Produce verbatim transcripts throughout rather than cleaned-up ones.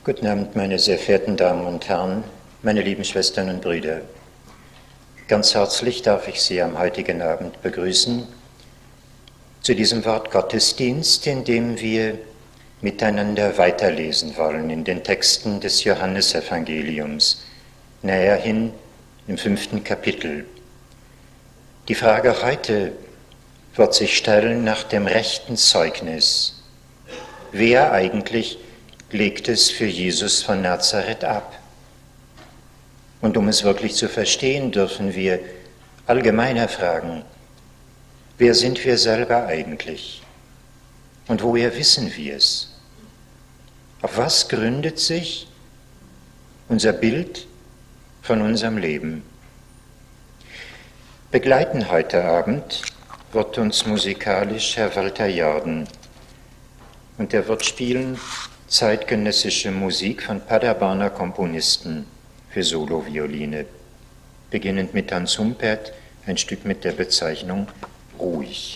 Guten Abend, meine sehr verehrten Damen und Herren, meine lieben Schwestern und Brüder. Ganz herzlich darf ich Sie am heutigen Abend begrüßen zu diesem Wortgottesdienst, in dem wir miteinander weiterlesen wollen in den Texten des Johannesevangeliums, näherhin im fünften Kapitel. Die Frage heute wird sich stellen nach dem rechten Zeugnis. Wer eigentlich legt es für Jesus von Nazareth ab? Und um es wirklich zu verstehen, dürfen wir allgemeiner fragen, wer sind wir selber eigentlich? Und woher wissen wir es? Auf was gründet sich unser Bild von unserem Leben? Begleiten heute Abend wird uns musikalisch Herr Walter Jordan, und er wird spielen zeitgenössische Musik von Paderborner Komponisten für Solovioline, beginnend mit Hans Humpert, ein Stück mit der Bezeichnung Ruhig.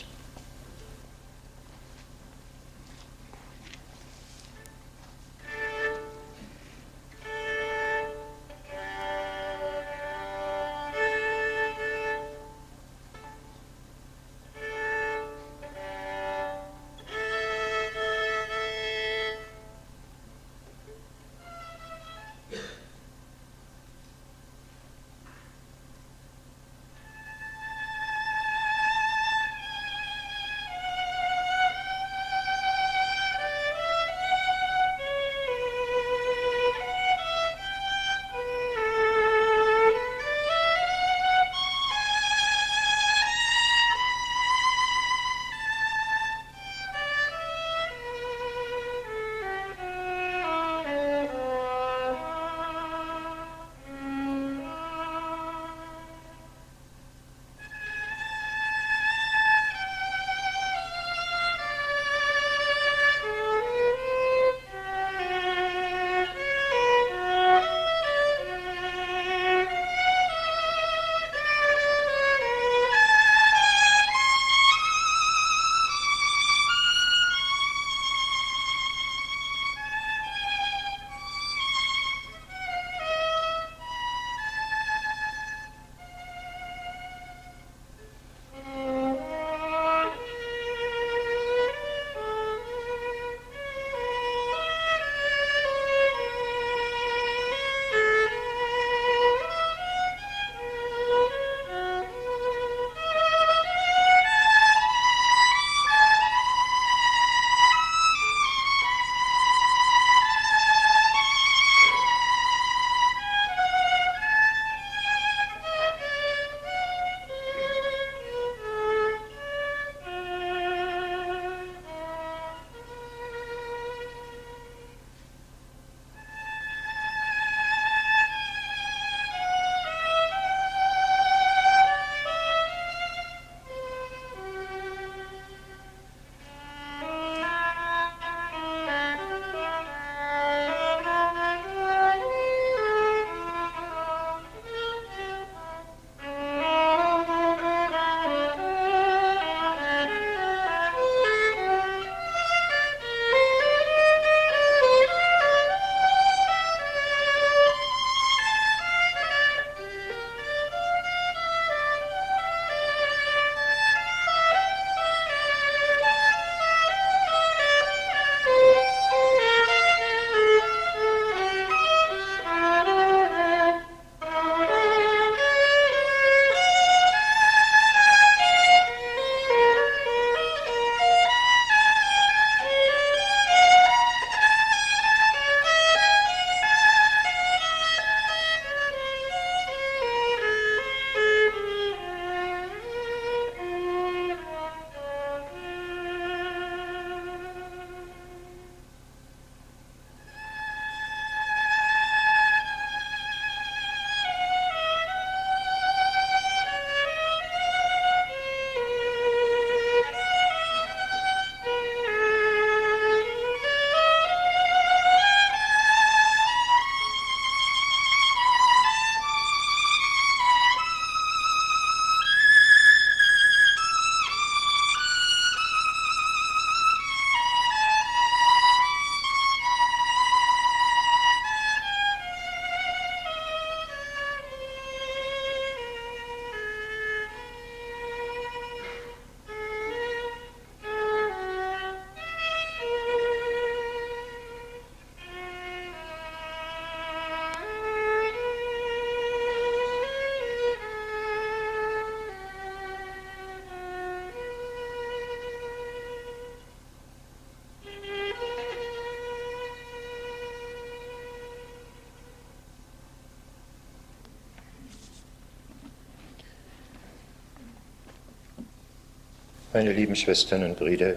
Meine lieben Schwestern und Brüder,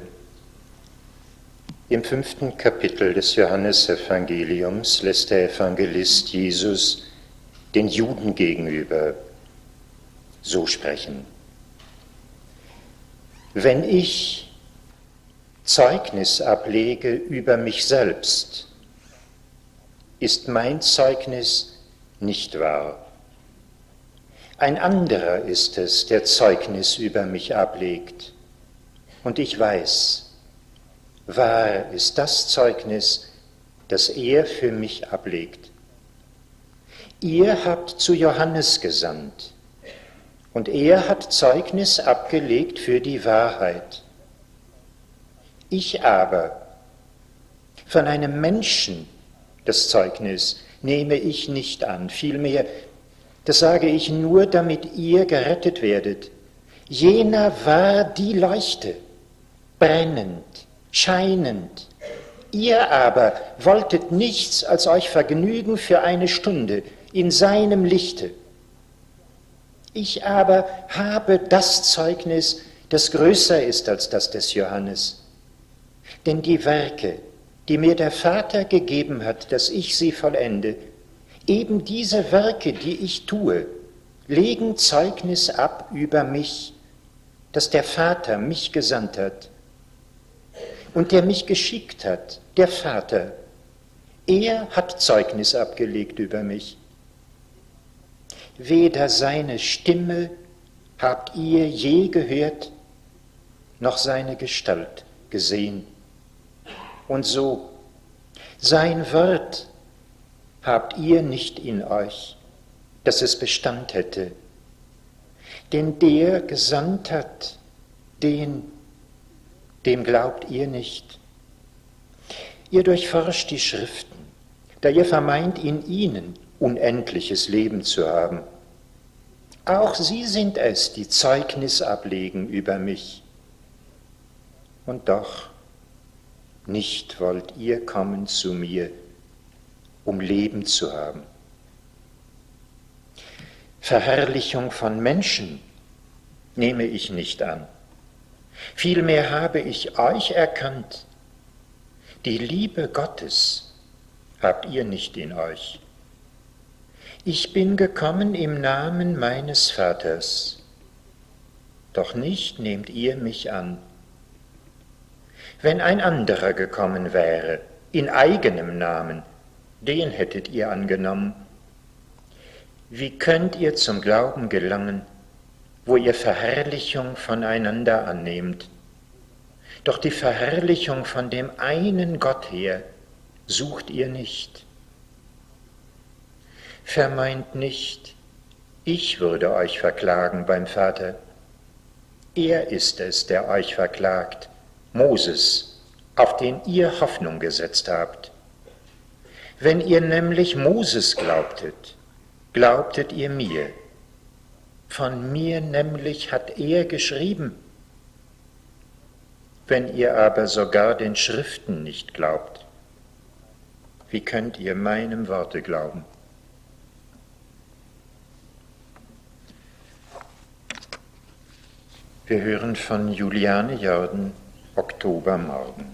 im fünften Kapitel des Johannesevangeliums lässt der Evangelist Jesus den Juden gegenüber so sprechen: Wenn ich Zeugnis ablege über mich selbst, ist mein Zeugnis nicht wahr. Ein anderer ist es, der Zeugnis über mich ablegt. Und ich weiß, wahr ist das Zeugnis, das er für mich ablegt. Ihr habt zu Johannes gesandt, und er hat Zeugnis abgelegt für die Wahrheit. Ich aber, von einem Menschen das Zeugnis nehme ich nicht an, vielmehr, das sage ich nur, damit ihr gerettet werdet. Jener war die Leuchte, brennend, scheinend. Ihr aber wolltet nichts als euch vergnügen für eine Stunde in seinem Lichte. Ich aber habe das Zeugnis, das größer ist als das des Johannes. Denn die Werke, die mir der Vater gegeben hat, dass ich sie vollende, eben diese Werke, die ich tue, legen Zeugnis ab über mich, dass der Vater mich gesandt hat. Und der mich geschickt hat, der Vater, er hat Zeugnis abgelegt über mich. Weder seine Stimme habt ihr je gehört, noch seine Gestalt gesehen. Und so, sein Wort habt ihr nicht in euch, dass es Bestand hätte. Denn der gesandt hat, den, dem glaubt ihr nicht. Ihr durchforscht die Schriften, da ihr vermeint, in ihnen unendliches Leben zu haben. Auch sie sind es, die Zeugnis ablegen über mich. Und doch nicht wollt ihr kommen zu mir, um Leben zu haben. Verherrlichung von Menschen nehme ich nicht an. Vielmehr habe ich euch erkannt. Die Liebe Gottes habt ihr nicht in euch. Ich bin gekommen im Namen meines Vaters, doch nicht nehmt ihr mich an. Wenn ein anderer gekommen wäre, in eigenem Namen, den hättet ihr angenommen. Wie könnt ihr zum Glauben gelangen, wo ihr Verherrlichung voneinander annehmt? Doch die Verherrlichung von dem einen Gott her sucht ihr nicht. Vermeint nicht, ich würde euch verklagen beim Vater. Er ist es, der euch verklagt, Moses, auf den ihr Hoffnung gesetzt habt. Wenn ihr nämlich Moses glaubtet, glaubtet ihr mir. Von mir nämlich hat er geschrieben. Wenn ihr aber sogar den Schriften nicht glaubt, wie könnt ihr meinem Worte glauben? Wir hören von Juliane Jordan, Oktobermorgen.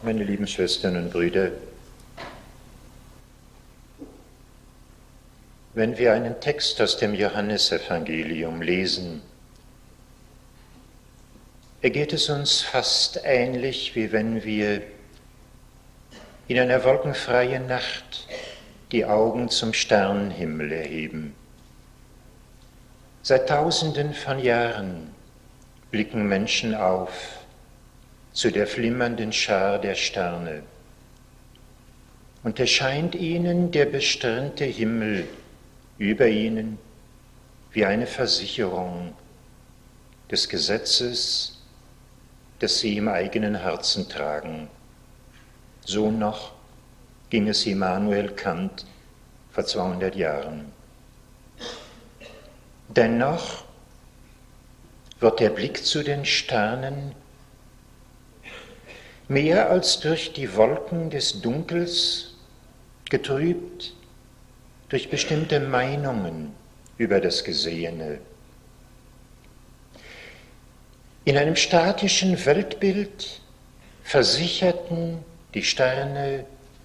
Meine lieben Schwestern und Brüder, wenn wir einen Text aus dem Johannesevangelium lesen, ergeht es uns fast ähnlich, wie wenn wir in einer wolkenfreien Nacht die Augen zum Sternenhimmel erheben. Seit Tausenden von Jahren blicken Menschen auf zu der flimmernden Schar der Sterne, und erscheint ihnen der bestirnte Himmel über ihnen wie eine Versicherung des Gesetzes, das sie im eigenen Herzen tragen. So noch ging es Immanuel Kant vor zweihundert Jahren. Dennoch wird der Blick zu den Sternen mehr als durch die Wolken des Dunkels getrübt durch bestimmte Meinungen über das Gesehene. In einem statischen Weltbild versicherten die Sterne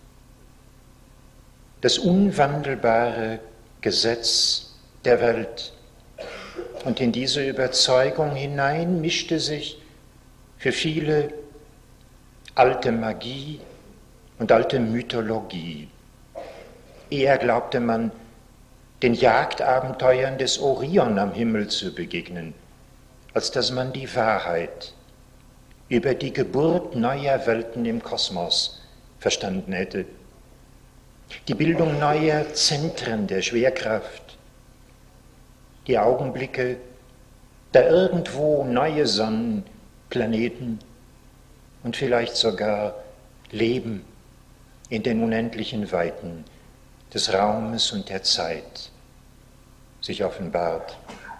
das unwandelbare Gesetz der Welt. Und in diese Überzeugung hinein mischte sich für viele alte Magie und alte Mythologie. Eher glaubte man, den Jagdabenteuern des Orion am Himmel zu begegnen, als dass man die Wahrheit über die Geburt neuer Welten im Kosmos verstanden hätte. Die Bildung neuer Zentren der Schwerkraft, die Augenblicke, da irgendwo neue Sonnen, Planeten und vielleicht sogar Leben in den unendlichen Weiten des Raumes und der Zeit sich offenbart.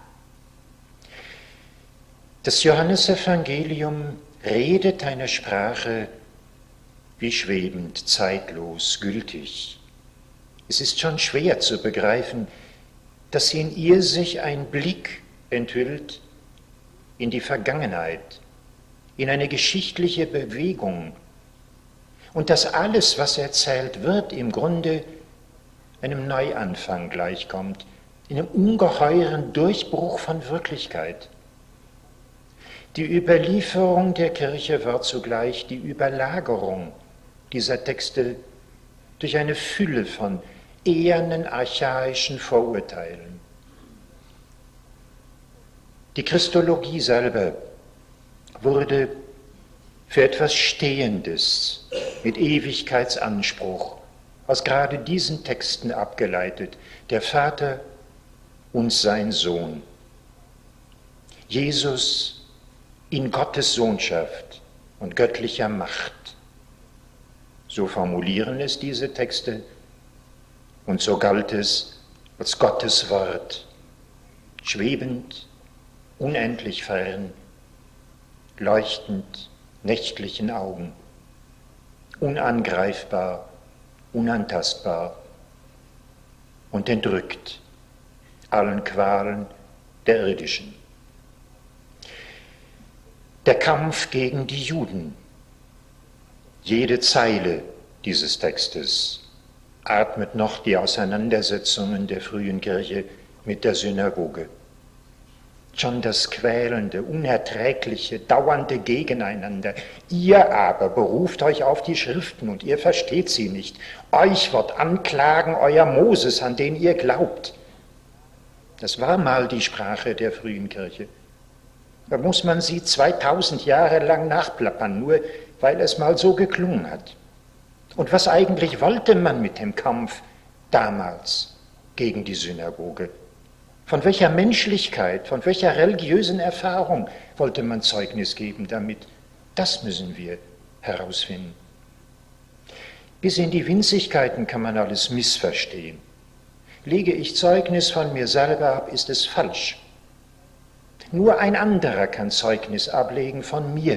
Das Johannesevangelium redet eine Sprache wie schwebend, zeitlos, gültig. Es ist schon schwer zu begreifen, dass in ihr sich ein Blick enthüllt in die Vergangenheit, in eine geschichtliche Bewegung, und dass alles, was erzählt wird, im Grunde einem Neuanfang gleichkommt, einem ungeheuren Durchbruch von Wirklichkeit. Die Überlieferung der Kirche war zugleich die Überlagerung dieser Texte durch eine Fülle von ehernen, archaischen Vorurteilen. Die Christologie selber wurde für etwas Stehendes mit Ewigkeitsanspruch aus gerade diesen Texten abgeleitet: der Vater und sein Sohn. Jesus in Gottes Sohnschaft und göttlicher Macht. So formulieren es diese Texte, und so galt es als Gottes Wort, schwebend, unendlich fern, leuchtend, nächtlichen Augen, unangreifbar, unantastbar und entrückt allen Qualen der irdischen. Der Kampf gegen die Juden. Jede Zeile dieses Textes atmet noch die Auseinandersetzungen der frühen Kirche mit der Synagoge. Schon das quälende, unerträgliche, dauernde Gegeneinander. Ihr aber beruft euch auf die Schriften und ihr versteht sie nicht. Euch wird anklagen euer Moses, an den ihr glaubt. Das war mal die Sprache der frühen Kirche. Da muss man sie zweitausend Jahre lang nachplappern, nur weil es mal so geklungen hat. Und was eigentlich wollte man mit dem Kampf damals gegen die Synagoge? Von welcher Menschlichkeit, von welcher religiösen Erfahrung wollte man Zeugnis geben damit? Das müssen wir herausfinden. Bis in die Winzigkeiten kann man alles missverstehen. Lege ich Zeugnis von mir selber ab, ist es falsch. Nur ein anderer kann Zeugnis ablegen von mir.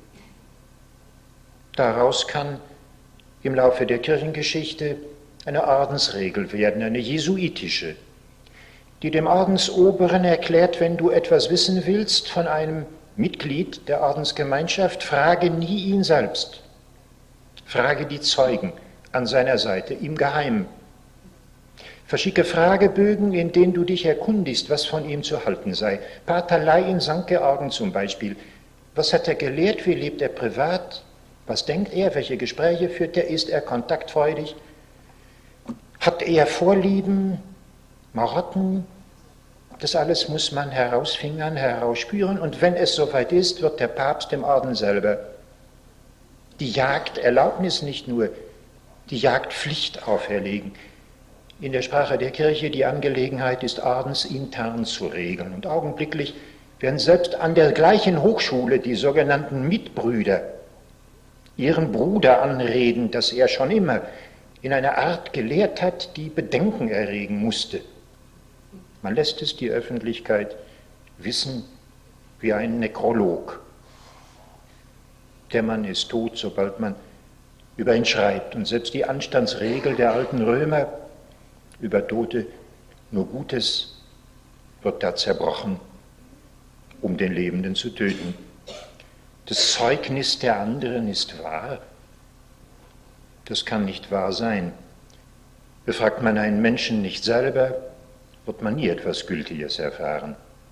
Daraus kann im Laufe der Kirchengeschichte eine Ordensregel werden, eine jesuitische, die dem Ordensoberen erklärt: Wenn du etwas wissen willst von einem Mitglied der Ordensgemeinschaft, frage nie ihn selbst, Frage die Zeugen an seiner Seite im Geheimen. Verschicke Fragebögen, in denen du dich erkundigst, was von ihm zu halten sei. Pater Ley in Sankt Georgen zum Beispiel. Was hat er gelehrt? Wie lebt er privat? Was denkt er? Welche Gespräche führt er? Ist er kontaktfreudig? Hat er Vorlieben? Marotten? Das alles muss man herausfingern, herausspüren. Und wenn es soweit ist, wird der Papst dem Orden selber die Jagderlaubnis nicht nur, die Jagdpflicht auferlegen. In der Sprache der Kirche, die Angelegenheit ist ordensintern zu regeln. Und augenblicklich werden selbst an der gleichen Hochschule die sogenannten Mitbrüder ihren Bruder anreden, dass er schon immer in einer Art gelehrt hat, die Bedenken erregen musste. Man lässt es die Öffentlichkeit wissen wie ein Nekrolog. Der Mann ist tot, sobald man über ihn schreibt. Und selbst die Anstandsregel der alten Römer über Tote, nur Gutes, wird da zerbrochen, um den Lebenden zu töten. Das Zeugnis der anderen ist wahr. Das kann nicht wahr sein. Befragt man einen Menschen nicht selber, wird man nie etwas Gültiges erfahren.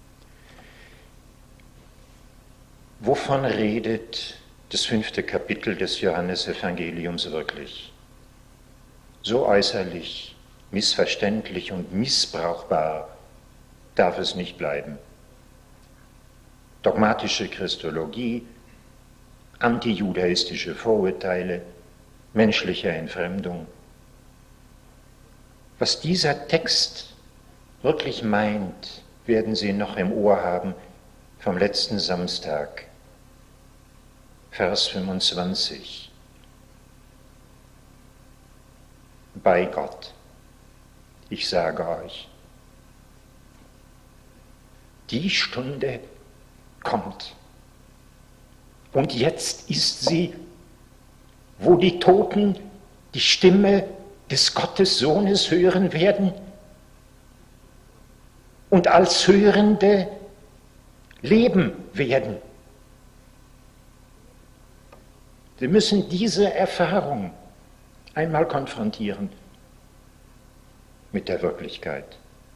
Wovon redet das fünfte Kapitel des Johannesevangeliums wirklich? So äußerlich, missverständlich und missbrauchbar darf es nicht bleiben. Dogmatische Christologie, antijudaistische Vorurteile, menschliche Entfremdung. Was dieser Text wirklich meint, werden Sie noch im Ohr haben vom letzten Samstag, Vers fünfundzwanzig. Bei Gott, ich sage euch, die Stunde kommt. Und jetzt ist sie, wo die Toten die Stimme des Gottessohnes hören werden und als Hörende leben werden. Sie müssen diese Erfahrung einmal konfrontieren mit der Wirklichkeit.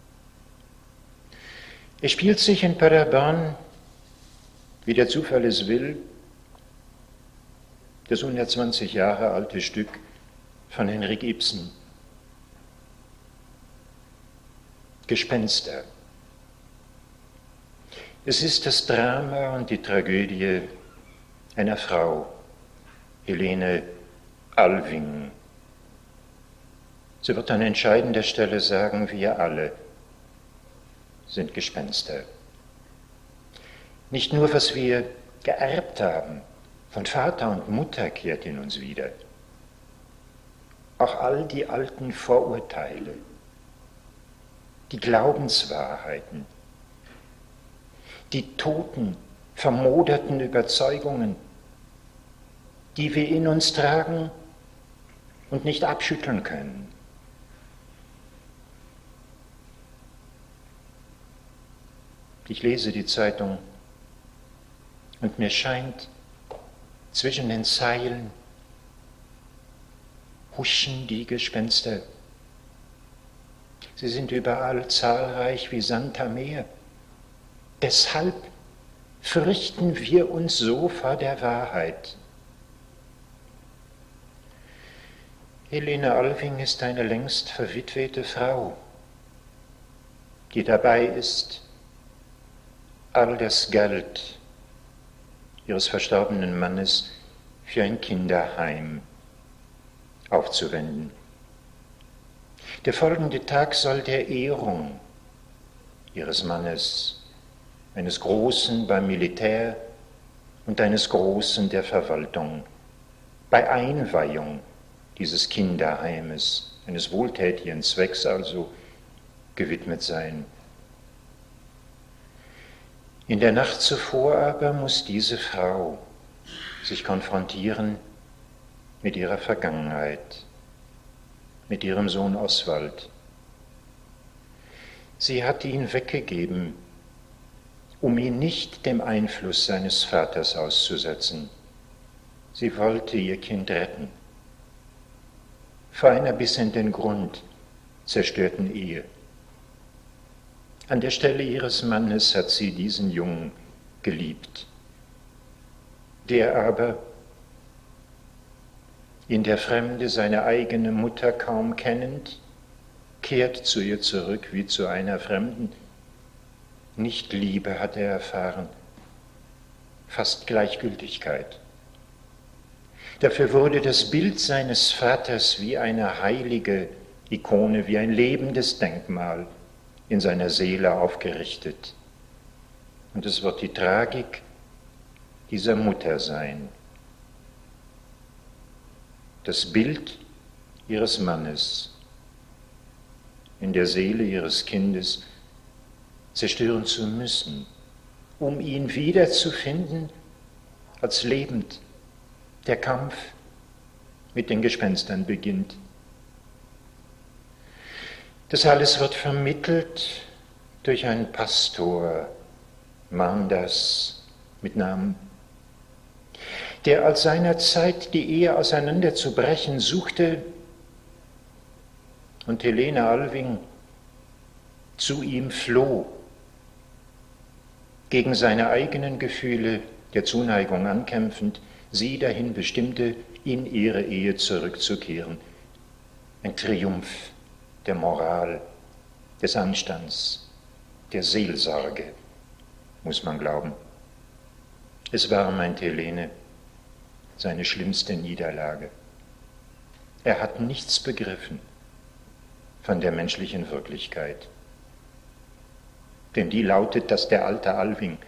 Es spielt sich in Paderborn, wie der Zufall es will, das hundertzwanzig Jahre alte Stück von Henrik Ibsen, Gespenster. Es ist das Drama und die Tragödie einer Frau, Helene Alving. Sie wird an entscheidender Stelle sagen, wir alle sind Gespenster. Nicht nur, was wir geerbt haben von Vater und Mutter kehrt in uns wieder. Auch all die alten Vorurteile, die Glaubenswahrheiten, die toten, vermoderten Überzeugungen, die wir in uns tragen und nicht abschütteln können. Ich lese die Zeitung und mir scheint, zwischen den Zeilen huschen die Gespenster. Sie sind überall zahlreich wie Sand am Meer. Deshalb fürchten wir uns so vor der Wahrheit. Helene Alving ist eine längst verwitwete Frau, die dabei ist, all das Geld ihres verstorbenen Mannes für ein Kinderheim aufzuwenden. Der folgende Tag soll der Ehrung ihres Mannes, eines Großen beim Militär und eines Großen der Verwaltung, bei Einweihung dieses Kinderheimes, eines wohltätigen Zwecks also, gewidmet sein. In der Nacht zuvor aber muss diese Frau sich konfrontieren mit ihrer Vergangenheit, mit ihrem Sohn Oswald. Sie hat ihn weggegeben, um ihn nicht dem Einfluss seines Vaters auszusetzen. Sie wollte ihr Kind retten. vor einer bis in den Grund zerstörten Ehe. An der Stelle ihres Mannes hat sie diesen Jungen geliebt, der aber in der Fremde seine eigene Mutter kaum kennend, kehrt zu ihr zurück wie zu einer Fremden. Nicht Liebe hat er erfahren, fast Gleichgültigkeit. Dafür wurde das Bild seines Vaters wie eine heilige Ikone, wie ein lebendes Denkmal in seiner Seele aufgerichtet. Und es wird die Tragik dieser Mutter sein. Das Bild ihres Mannes in der Seele ihres Kindes zerstören zu müssen, um ihn wiederzufinden als lebend. Der Kampf mit den Gespenstern beginnt. Das alles wird vermittelt durch einen Pastor, Mandas mit Namen, der als seinerzeit die Ehe auseinanderzubrechen suchte und Helene Alving zu ihm floh, gegen seine eigenen Gefühle der Zuneigung ankämpfend, sie dahin bestimmte, in ihre Ehe zurückzukehren. Ein Triumph der Moral, des Anstands, der Seelsorge, muss man glauben. Es war, meint Helene, seine schlimmste Niederlage. Er hat nichts begriffen von der menschlichen Wirklichkeit. Denn die lautet, dass der alte Alving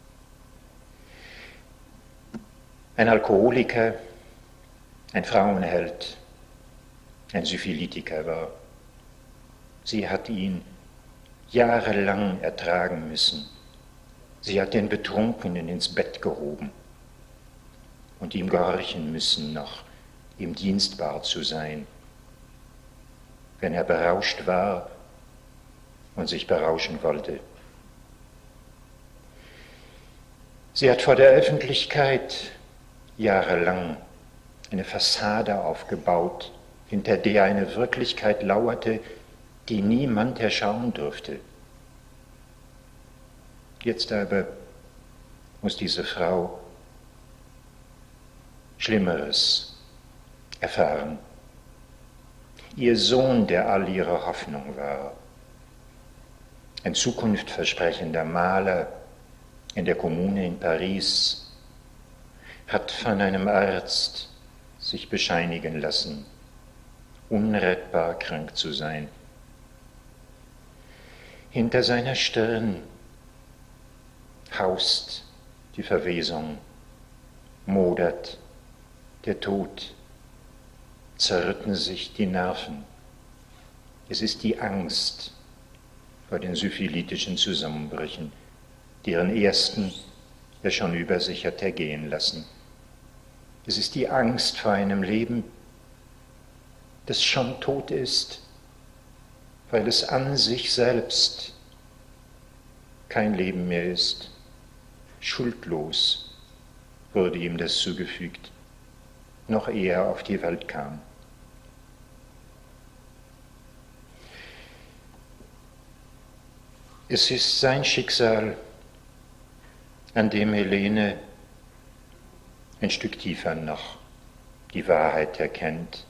ein Alkoholiker, ein Frauenheld, ein Syphilitiker war. Sie hat ihn jahrelang ertragen müssen. Sie hat den Betrunkenen ins Bett gehoben und ihm gehorchen müssen, noch ihm dienstbar zu sein. Wenn er berauscht war und sich berauschen wollte. Sie hat vor der Öffentlichkeit jahrelang eine Fassade aufgebaut, hinter der eine Wirklichkeit lauerte, die niemand erschauen durfte. Jetzt aber muss diese Frau Schlimmeres erfahren. Ihr Sohn, der all ihre Hoffnung war, ein zukunftversprechender Maler in der Kommune in Paris, hat von einem Arzt sich bescheinigen lassen, unrettbar krank zu sein. Hinter seiner Stirn haust die Verwesung, modert der Tod, zerrütten sich die Nerven. Es ist die Angst vor den syphilitischen Zusammenbrüchen, deren ersten er schon über sich hat ergehen lassen. Es ist die Angst vor einem Leben, das schon tot ist, weil es an sich selbst kein Leben mehr ist. Schuldlos wurde ihm das zugefügt, noch ehe er auf die Welt kam. Es ist sein Schicksal, an dem Helene ein Stück tiefer noch die Wahrheit erkennt.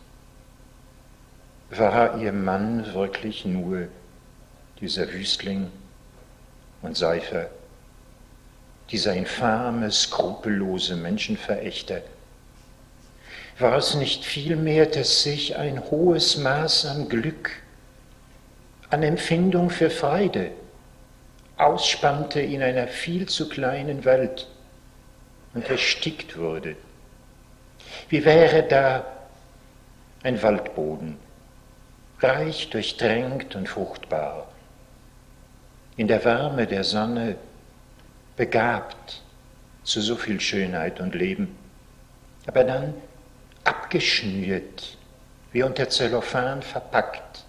War ihr Mann wirklich nur dieser Wüstling und Säufer, dieser infame, skrupellose Menschenverächter? War es nicht vielmehr, dass sich ein hohes Maß an Glück, an Empfindung für Freude ausspannte in einer viel zu kleinen Welt und erstickt wurde? Wie wäre da ein Waldboden, reich durchdrängt und fruchtbar, in der Wärme der Sonne begabt zu so viel Schönheit und Leben, aber dann abgeschnürt, wie unter Zellophan verpackt.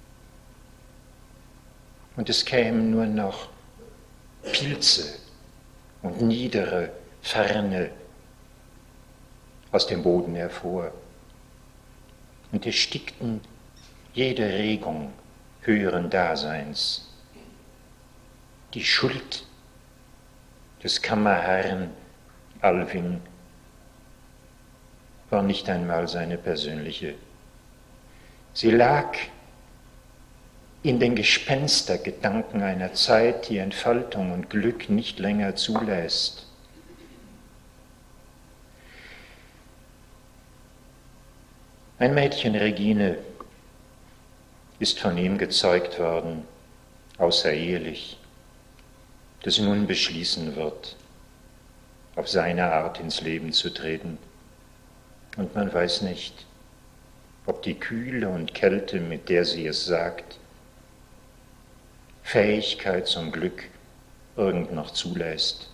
Und es kämen nur noch Pilze und niedere Ferne aus dem Boden hervor. und erstickten jede Regung höheren Daseins. Die Schuld des Kammerherrn Alving war nicht einmal seine persönliche. Sie lag in den Gespenstergedanken einer Zeit, die Entfaltung und Glück nicht länger zulässt. Ein Mädchen, Regine, ist von ihm gezeugt worden, außerehelich, das nun beschließen wird, auf seine Art ins Leben zu treten. Und man weiß nicht, ob die Kühle und Kälte, mit der sie es sagt, Fähigkeit zum Glück irgend noch zulässt.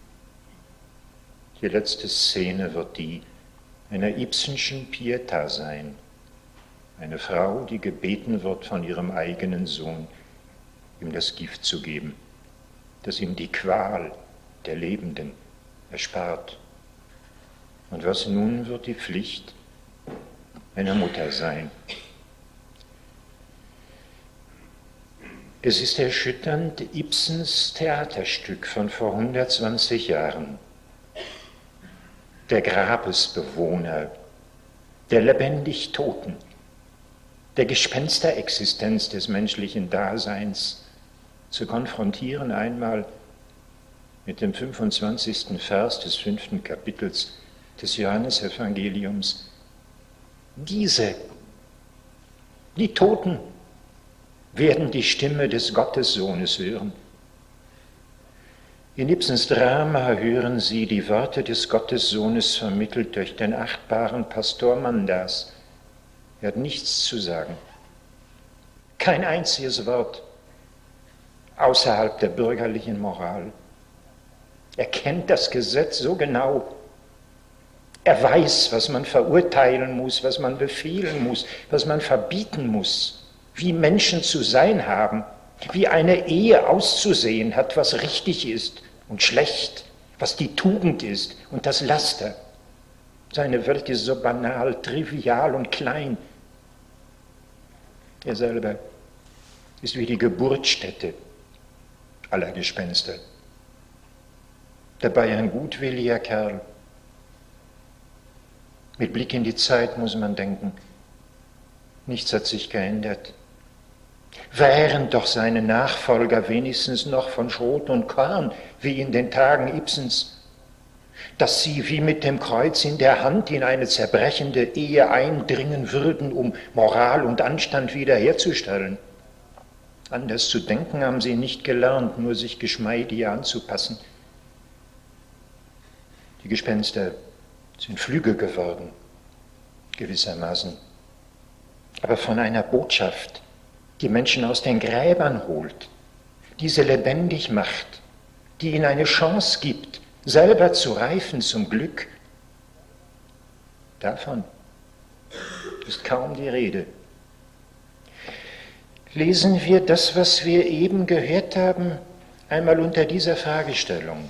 Die letzte Szene wird die einer Ibsenschen Pietà sein, eine Frau, die gebeten wird von ihrem eigenen Sohn, ihm das Gift zu geben, das ihm die Qual der Lebenden erspart. Und was nun wird die Pflicht einer Mutter sein? Es ist erschütternd, Ibsens Theaterstück von vor hundertzwanzig Jahren. Der Grabesbewohner, der lebendig Toten, der Gespensterexistenz des menschlichen Daseins zu konfrontieren, einmal mit dem fünfundzwanzigsten Vers des fünften Kapitels des Johannesevangeliums. Diese, die Toten, werden die Stimme des Gottessohnes hören. In Ibsens Drama hören sie die Worte des Gottessohnes vermittelt durch den achtbaren Pastor Mandas. Er hat nichts zu sagen. Kein einziges Wort außerhalb der bürgerlichen Moral. Er kennt das Gesetz so genau. Er weiß, was man verurteilen muss, was man befehlen muss, was man verbieten muss, wie Menschen zu sein haben, wie eine Ehe auszusehen hat, was richtig ist und schlecht, was die Tugend ist und das Laster. Seine Welt ist so banal, trivial und klein. Er selber ist wie die Geburtsstätte aller Gespenster. Dabei ein gutwilliger Kerl. Mit Blick in die Zeit muss man denken, nichts hat sich geändert. Wären doch seine Nachfolger wenigstens noch von Schrot und Korn, wie in den Tagen Ibsens, dass sie wie mit dem Kreuz in der Hand in eine zerbrechende Ehe eindringen würden, um Moral und Anstand wiederherzustellen. Anders zu denken haben sie nicht gelernt, nur sich geschmeidig anzupassen. Die Gespenster sind Flügel geworden, gewissermaßen, aber von einer Botschaft, die Menschen aus den Gräbern holt, diese lebendig macht, die ihnen eine Chance gibt, selber zu reifen zum Glück. Davon ist kaum die Rede. Lesen wir das, was wir eben gehört haben, einmal unter dieser Fragestellung.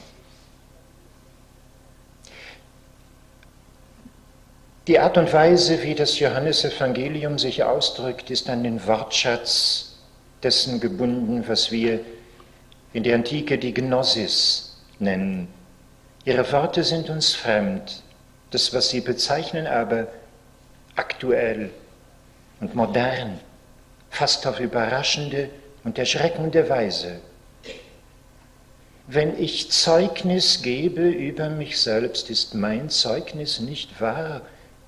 Die Art und Weise, wie das Johannesevangelium sich ausdrückt, ist an den Wortschatz dessen gebunden, was wir in der Antike die Gnosis nennen. Ihre Worte sind uns fremd, das, was sie bezeichnen, aber aktuell und modern, fast auf überraschende und erschreckende Weise. Wenn ich Zeugnis gebe über mich selbst, ist mein Zeugnis nicht wahr.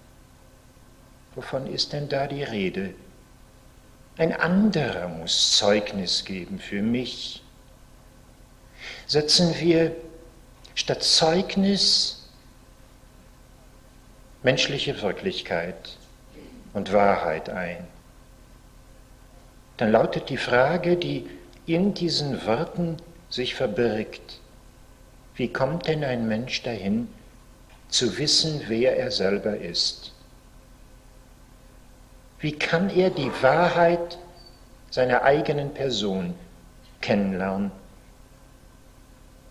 Wovon ist denn da die Rede? Ein anderer muss Zeugnis geben für mich. Setzen wir statt Zeugnis menschliche Wirklichkeit und Wahrheit ein. Dann lautet die Frage, die in diesen Worten sich verbirgt: Wie kommt denn ein Mensch dahin, zu wissen, wer er selber ist? Wie kann er die Wahrheit seiner eigenen Person kennenlernen?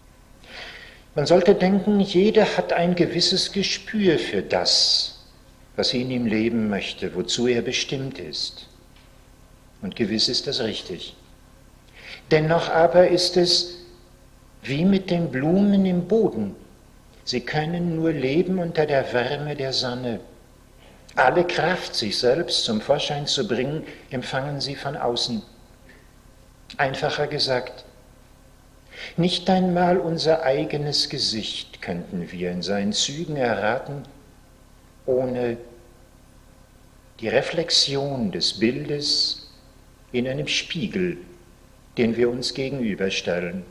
Man sollte denken, jeder hat ein gewisses Gespür für das, was in ihm leben möchte, wozu er bestimmt ist. Und gewiss ist das richtig. Dennoch aber ist es wie mit den Blumen im Boden. Sie können nur leben unter der Wärme der Sonne. Alle Kraft, sich selbst zum Vorschein zu bringen, empfangen sie von außen. Einfacher gesagt, nicht einmal unser eigenes Gesicht könnten wir in seinen Zügen erraten, ohne die Reflexion des Bildes in einem Spiegel, den wir uns gegenüberstellen.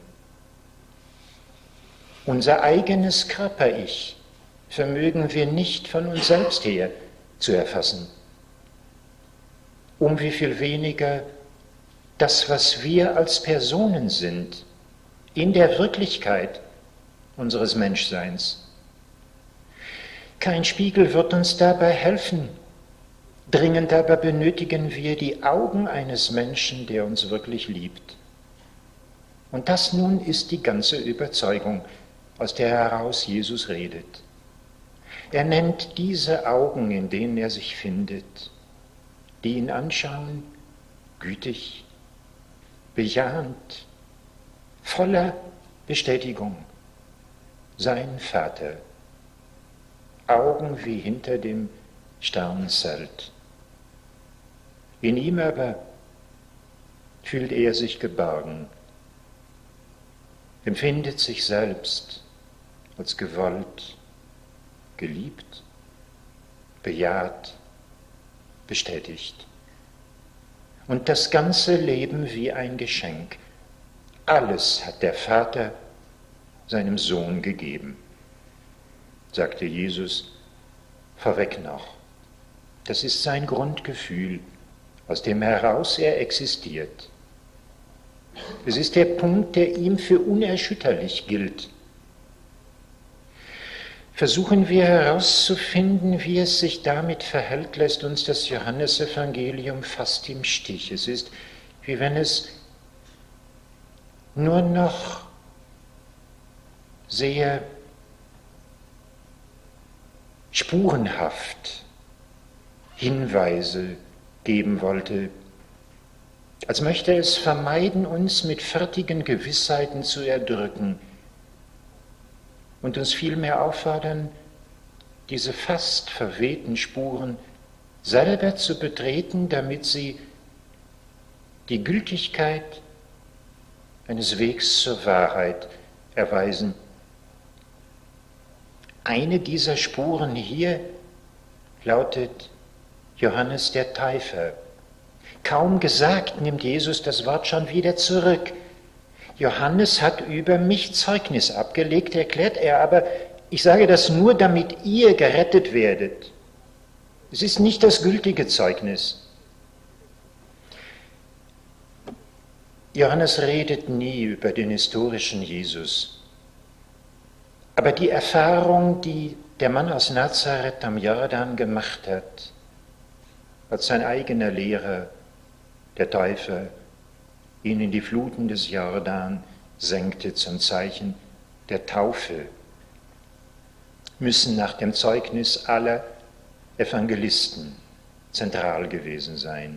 Unser eigenes Körper-Ich vermögen wir nicht von uns selbst her zu erfassen. Um wie viel weniger das, was wir als Personen sind, in der Wirklichkeit unseres Menschseins. Kein Spiegel wird uns dabei helfen. Dringend aber benötigen wir die Augen eines Menschen, der uns wirklich liebt. Und das nun ist die ganze Überzeugung, aus der heraus Jesus redet. Er nennt diese Augen, in denen er sich findet, die ihn anschauen, gütig, bejahend, voller Bestätigung, sein Vater. Augen wie hinter dem Sternenzelt. In ihm aber fühlt er sich geborgen, empfindet sich selbst als gewollt, geliebt, bejaht, bestätigt. Und das ganze Leben wie ein Geschenk. Alles hat der Vater seinem Sohn gegeben, sagte Jesus vorweg noch. Das ist sein Grundgefühl, aus dem heraus er existiert. Es ist der Punkt, der ihm für unerschütterlich gilt. Versuchen wir herauszufinden, wie es sich damit verhält, lässt uns das Johannesevangelium fast im Stich. Es ist, wie wenn es nur noch sehr spurenhaft Hinweise geben wollte, als möchte es vermeiden, uns mit fertigen Gewissheiten zu erdrücken und uns vielmehr auffordern, diese fast verwehten Spuren selber zu betreten, damit sie die Gültigkeit eines Wegs zur Wahrheit erweisen. Eine dieser Spuren hier lautet Johannes der Täufer. Kaum gesagt, nimmt Jesus das Wort schon wieder zurück. Johannes hat über mich Zeugnis abgelegt, erklärt er, aber ich sage das nur, damit ihr gerettet werdet. Es ist nicht das gültige Zeugnis. Johannes redet nie über den historischen Jesus. Aber die Erfahrung, die der Mann aus Nazareth am Jordan gemacht hat, als sein eigener Lehrer, der Täufer, ihn in die Fluten des Jordan senkte zum Zeichen der Taufe, müssen nach dem Zeugnis aller Evangelisten zentral gewesen sein.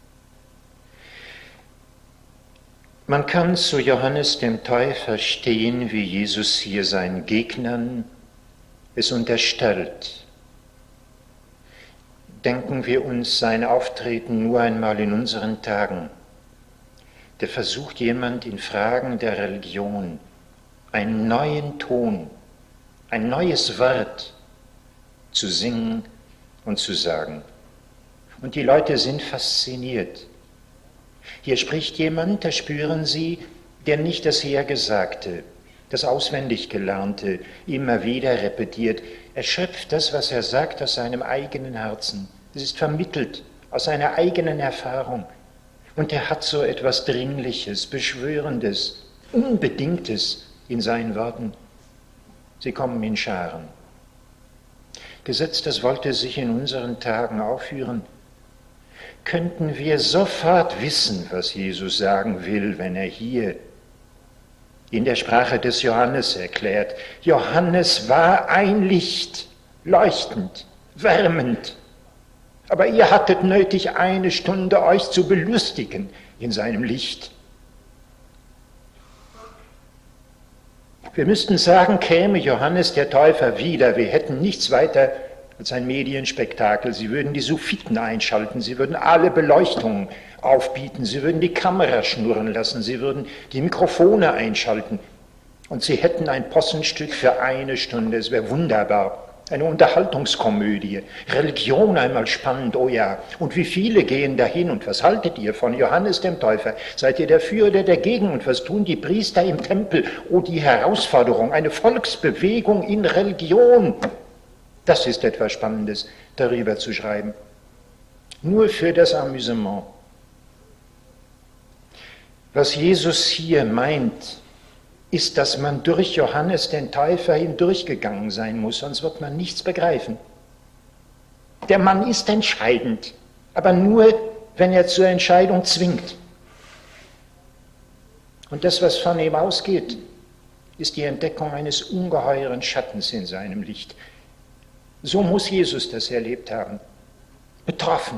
Man kann zu Johannes dem Täufer stehen, wie Jesus hier seinen Gegnern es unterstellt. Denken wir uns sein Auftreten nur einmal in unseren Tagen. Da versucht jemand in Fragen der Religion einen neuen Ton, ein neues Wort zu singen und zu sagen. Und die Leute sind fasziniert. Hier spricht jemand, da spüren sie, der nicht das Hergesagte, das auswendig Gelernte immer wieder repetiert. Er schöpft das, was er sagt, aus seinem eigenen Herzen. Es ist vermittelt aus seiner eigenen Erfahrung. Und er hat so etwas Dringliches, Beschwörendes, Unbedingtes in seinen Worten. Sie kommen in Scharen. Gesetzt, das wollte sich in unseren Tagen aufführen, könnten wir sofort wissen, was Jesus sagen will, wenn er hier in der Sprache des Johannes erklärt. Johannes war ein Licht, leuchtend wärmend. Aber ihr hattet nötig, eine Stunde euch zu belustigen in seinem Licht. Wir müssten sagen, käme Johannes der Täufer wieder, wir hätten nichts weiter als ein Medienspektakel. Sie würden die Suffiten einschalten, sie würden alle Beleuchtungen aufbieten, sie würden die Kamera schnurren lassen, sie würden die Mikrofone einschalten und sie hätten ein Possenstück für eine Stunde. Es wäre wunderbar. Eine Unterhaltungskomödie. Religion einmal spannend, oh ja. Und wie viele gehen dahin? Und was haltet ihr von Johannes dem Täufer? Seid ihr dafür oder dagegen? Und was tun die Priester im Tempel? Oh, die Herausforderung, eine Volksbewegung in Religion. Das ist etwas Spannendes, darüber zu schreiben. Nur für das Amüsement. Was Jesus hier meint, ist, dass man durch Johannes den Täufer hindurchgegangen sein muss, sonst wird man nichts begreifen. Der Mann ist entscheidend, aber nur, wenn er zur Entscheidung zwingt. Und das, was von ihm ausgeht, ist die Entdeckung eines ungeheuren Schattens in seinem Licht. So muss Jesus das erlebt haben. Betroffen.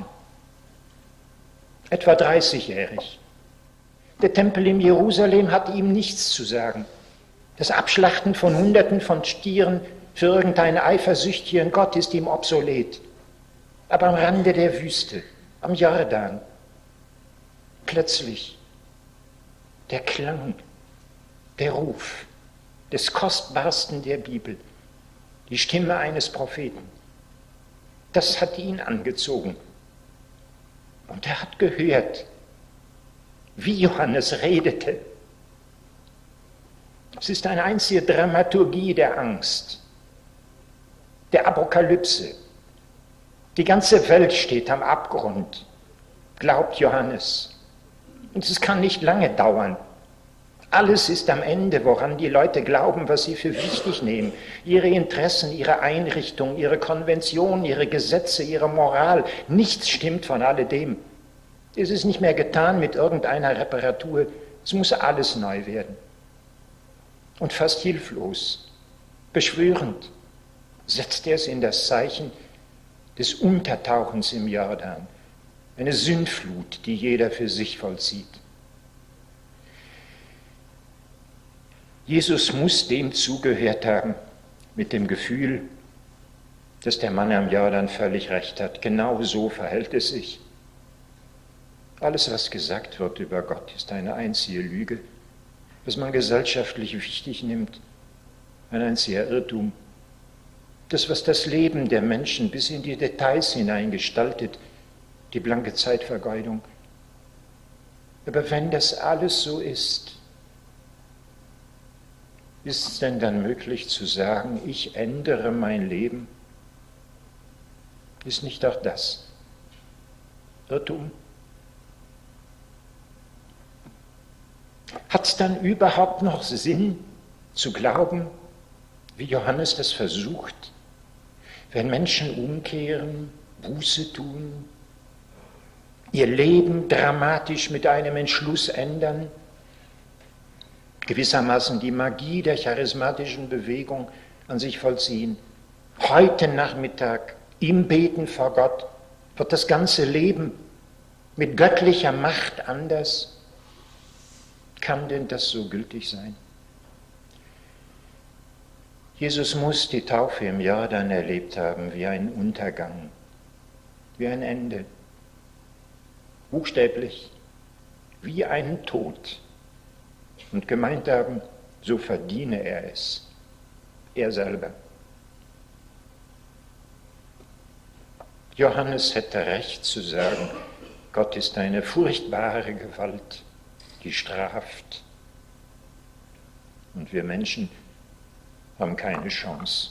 Etwa dreißigjährig. Der Tempel in Jerusalem hat ihm nichts zu sagen. Das Abschlachten von Hunderten von Stieren für irgendeinen eifersüchtigen Gott ist ihm obsolet. Aber am Rande der Wüste, am Jordan, plötzlich der Klang, der Ruf des Kostbarsten der Bibel, die Stimme eines Propheten. Das hat ihn angezogen. Und er hat gehört, wie Johannes redete. Es ist eine einzige Dramaturgie der Angst, der Apokalypse. Die ganze Welt steht am Abgrund, glaubt Johannes. Und es kann nicht lange dauern. Alles ist am Ende, woran die Leute glauben, was sie für wichtig nehmen. Ihre Interessen, ihre Einrichtungen, ihre Konventionen, ihre Gesetze, ihre Moral. Nichts stimmt von alledem. Es ist nicht mehr getan mit irgendeiner Reparatur. Es muss alles neu werden. Und fast hilflos, beschwörend, setzt er es in das Zeichen des Untertauchens im Jordan. Eine Sündflut, die jeder für sich vollzieht. Jesus muss dem zugehört haben, mit dem Gefühl, dass der Mann am Jordan völlig recht hat. Genau so verhält es sich. Alles, was gesagt wird über Gott, ist eine einzige Lüge. Was man gesellschaftlich wichtig nimmt, ein einziger Irrtum. Das, was das Leben der Menschen bis in die Details hinein gestaltet, die blanke Zeitvergeudung. Aber wenn das alles so ist, ist es denn dann möglich zu sagen, ich ändere mein Leben? Ist nicht auch das Irrtum? Hat es dann überhaupt noch Sinn zu glauben, wie Johannes das versucht, wenn Menschen umkehren, Buße tun, ihr Leben dramatisch mit einem Entschluss ändern, gewissermaßen die Magie der charismatischen Bewegung an sich vollziehen. Heute Nachmittag im Beten vor Gott wird das ganze Leben mit göttlicher Macht anders. Kann denn das so gültig sein? Jesus muss die Taufe im Jordan erlebt haben wie einen Untergang, wie ein Ende, buchstäblich wie einen Tod. Und gemeint haben, so verdiene er es, er selber. Johannes hätte recht zu sagen, Gott ist eine furchtbare Gewalt, die straft. Und wir Menschen haben keine Chance.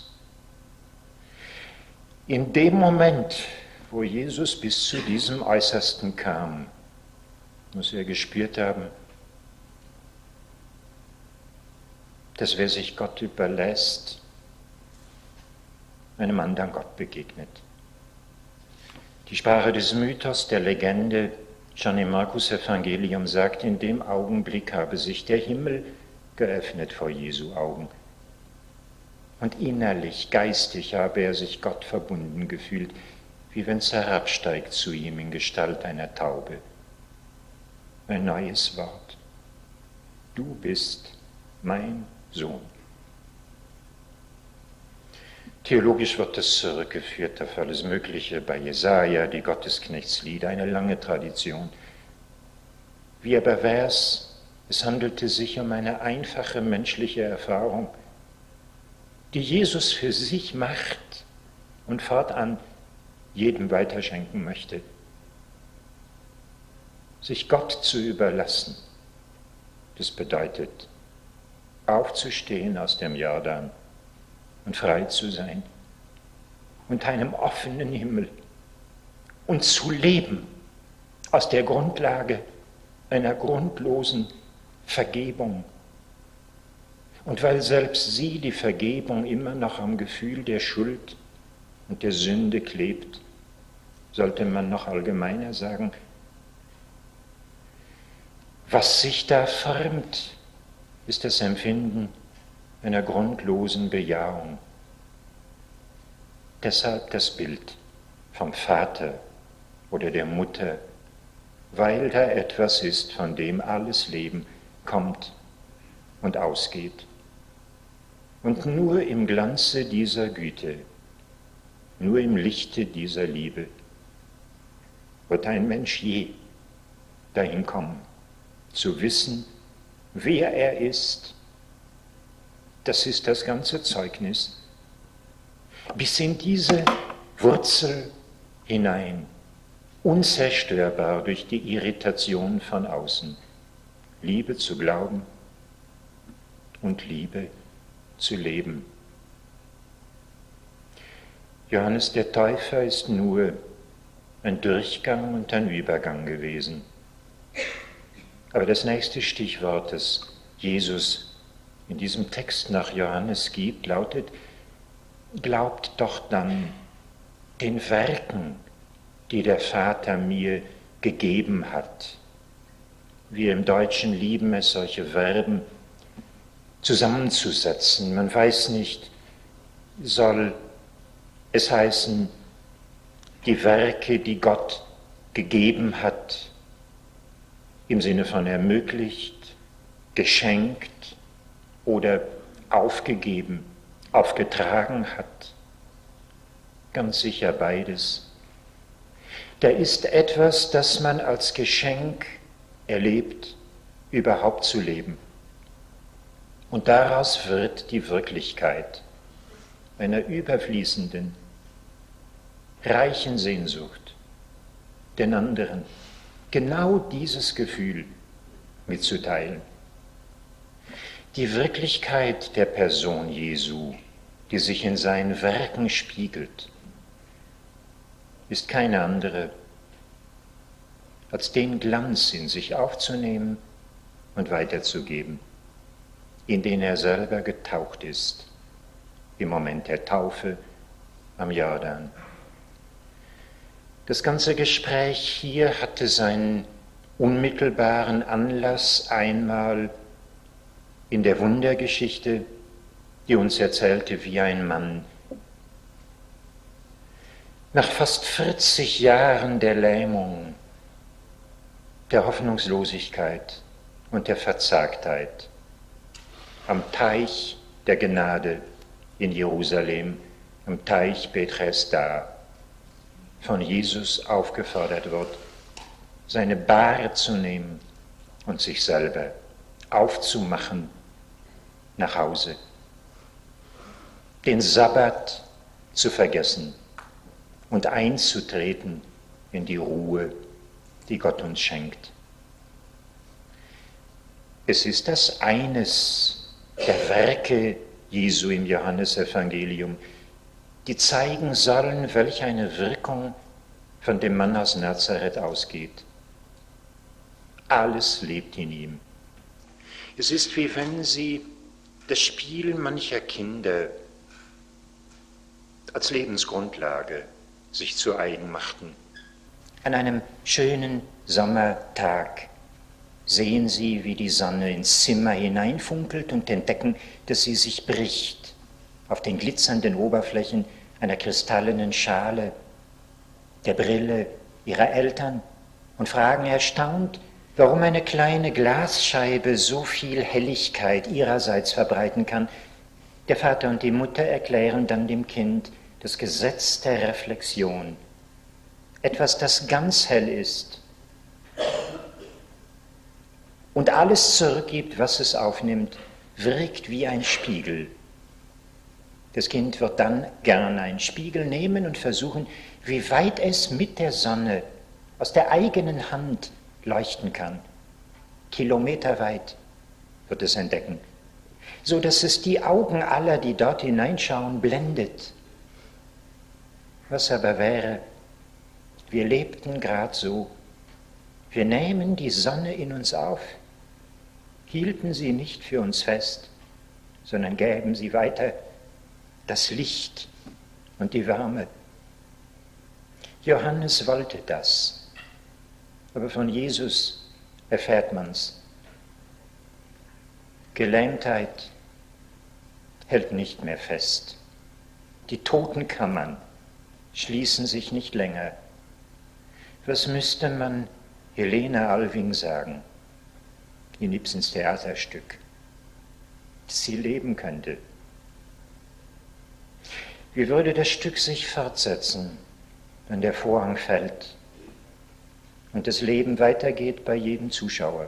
In dem Moment, wo Jesus bis zu diesem Äußersten kam, muss er gespürt haben, dass wer sich Gott überlässt, einem anderen Gott begegnet. Die Sprache des Mythos, der Legende, schon im Markus-Evangelium sagt, in dem Augenblick habe sich der Himmel geöffnet vor Jesu Augen. Und innerlich, geistig habe er sich Gott verbunden gefühlt, wie wenn es herabsteigt zu ihm in Gestalt einer Taube. Ein neues Wort. Du bist mein Sohn. Theologisch wird das zurückgeführt auf alles Mögliche bei Jesaja, die Gottesknechtslieder, eine lange Tradition. Wie aber wär's, es handelte sich um eine einfache menschliche Erfahrung, die Jesus für sich macht und fortan jedem weiterschenken möchte. Sich Gott zu überlassen, das bedeutet, aufzustehen aus dem Jordan und frei zu sein unter einem offenen Himmel und zu leben aus der Grundlage einer grundlosen Vergebung. Und weil selbst sie, die Vergebung, immer noch am Gefühl der Schuld und der Sünde klebt, sollte man noch allgemeiner sagen, was sich da formt, ist das Empfinden einer grundlosen Bejahung. Deshalb das Bild vom Vater oder der Mutter, weil da etwas ist, von dem alles Leben kommt und ausgeht. Und nur im Glanze dieser Güte, nur im Lichte dieser Liebe wird ein Mensch je dahin kommen, zu wissen, wer er ist. Das ist das ganze Zeugnis. Bis in diese Wurzel hinein, unzerstörbar durch die Irritation von außen, Liebe zu glauben und Liebe zu leben. Johannes der Täufer ist nur ein Durchgang und ein Übergang gewesen. Aber das nächste Stichwort, das Jesus in diesem Text nach Johannes gibt, lautet, glaubt doch dann den Werken, die der Vater mir gegeben hat. Wir im Deutschen lieben es, solche Verben zusammenzusetzen. Man weiß nicht, soll es heißen, die Werke, die Gott gegeben hat, im Sinne von ermöglicht, geschenkt oder aufgegeben, aufgetragen hat. Ganz sicher beides. Da ist etwas, das man als Geschenk erlebt, überhaupt zu leben. Und daraus wird die Wirklichkeit einer überfließenden, reichen Sehnsucht, den anderen genau dieses Gefühl mitzuteilen. Die Wirklichkeit der Person Jesu, die sich in seinen Werken spiegelt, ist keine andere, als den Glanz in sich aufzunehmen und weiterzugeben, in den er selber getaucht ist, im Moment der Taufe am Jordan. Das ganze Gespräch hier hatte seinen unmittelbaren Anlass einmal in der Wundergeschichte, die uns erzählte, wie ein Mann nach fast vierzig Jahren der Lähmung, der Hoffnungslosigkeit und der Verzagtheit am Teich der Gnade in Jerusalem, am Teich Bethesda, von Jesus aufgefordert wird, seine Bahre zu nehmen und sich selber aufzumachen nach Hause, den Sabbat zu vergessen und einzutreten in die Ruhe, die Gott uns schenkt. Es ist das eines der Werke Jesu im Johannesevangelium, die zeigen sollen, welch eine Wirkung von dem Mann aus Nazareth ausgeht. Alles lebt in ihm. Es ist wie wenn sie das Spiel mancher Kinder als Lebensgrundlage sich zu eigen machten. An einem schönen Sommertag sehen sie, wie die Sonne ins Zimmer hineinfunkelt und entdecken, dass sie sich bricht auf den glitzernden Oberflächen einer kristallenen Schale, der Brille ihrer Eltern und fragen erstaunt, warum eine kleine Glasscheibe so viel Helligkeit ihrerseits verbreiten kann. Der Vater und die Mutter erklären dann dem Kind das Gesetz der Reflexion. Etwas, das ganz hell ist und alles zurückgibt, was es aufnimmt, wirkt wie ein Spiegel. Das Kind wird dann gern einen Spiegel nehmen und versuchen, wie weit es mit der Sonne aus der eigenen Hand leuchten kann. Kilometerweit wird es entdecken, so dass es die Augen aller, die dort hineinschauen, blendet. Was aber wäre, wir lebten gerade so, wir nähmen die Sonne in uns auf, hielten sie nicht für uns fest, sondern gäben sie weiter, das Licht und die Wärme. Johannes wollte das, aber von Jesus erfährt man's. Gelähmtheit hält nicht mehr fest. Die Totenkammern schließen sich nicht länger. Was müsste man Helena Alving sagen in Ibsens Theaterstück, dass sie leben könnte? Wie würde das Stück sich fortsetzen, wenn der Vorhang fällt und das Leben weitergeht bei jedem Zuschauer?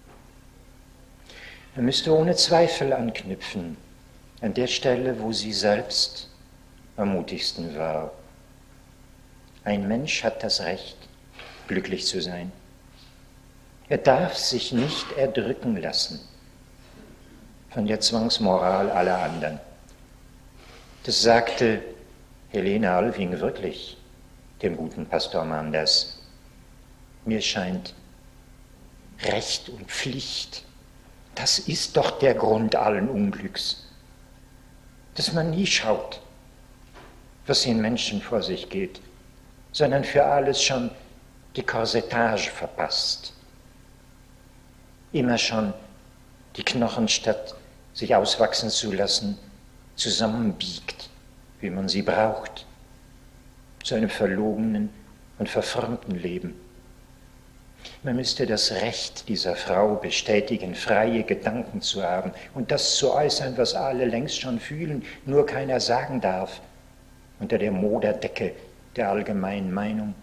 Er müsste ohne Zweifel anknüpfen an der Stelle, wo sie selbst am mutigsten war. Ein Mensch hat das Recht, glücklich zu sein. Er darf sich nicht erdrücken lassen von der Zwangsmoral aller anderen. Das sagte Helena Alving wirklich dem guten Pastor Manders. Mir scheint, Recht und Pflicht, das ist doch der Grund allen Unglücks, dass man nie schaut, was in Menschen vor sich geht, sondern für alles schon die Korsettage verpasst. Immer schon die Knochen, statt sich auswachsen zu lassen, zusammenbiegt, wie man sie braucht, zu einem verlogenen und verformten Leben. Man müsste das Recht dieser Frau bestätigen, freie Gedanken zu haben und das zu äußern, was alle längst schon fühlen, nur keiner sagen darf, unter der Moderdecke der allgemeinen Meinung.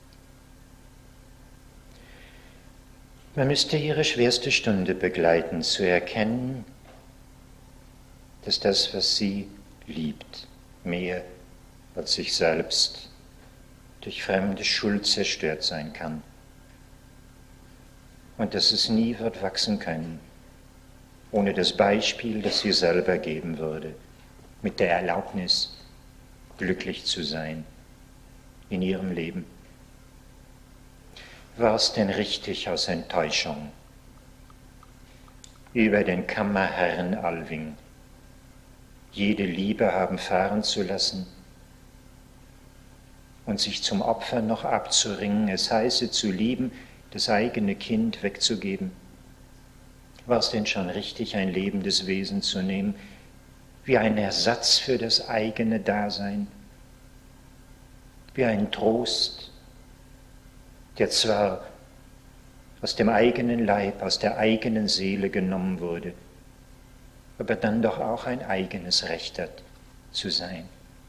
Man müsste ihre schwerste Stunde begleiten, zu erkennen, dass das, was sie liebt, mehr als sich selbst durch fremde Schuld zerstört sein kann. Und dass es nie wird wachsen können, ohne das Beispiel, das sie selber geben würde, mit der Erlaubnis, glücklich zu sein in ihrem Leben. War es denn richtig aus Enttäuschung über den Kammerherrn Alving jede Liebe haben fahren zu lassen und sich zum Opfer noch abzuringen, es heiße zu lieben, das eigene Kind wegzugeben? War es denn schon richtig, ein lebendes Wesen zu nehmen, wie ein Ersatz für das eigene Dasein, wie ein Trost, der zwar aus dem eigenen Leib, aus der eigenen Seele genommen wurde, aber dann doch auch ein eigenes Recht hat zu sein?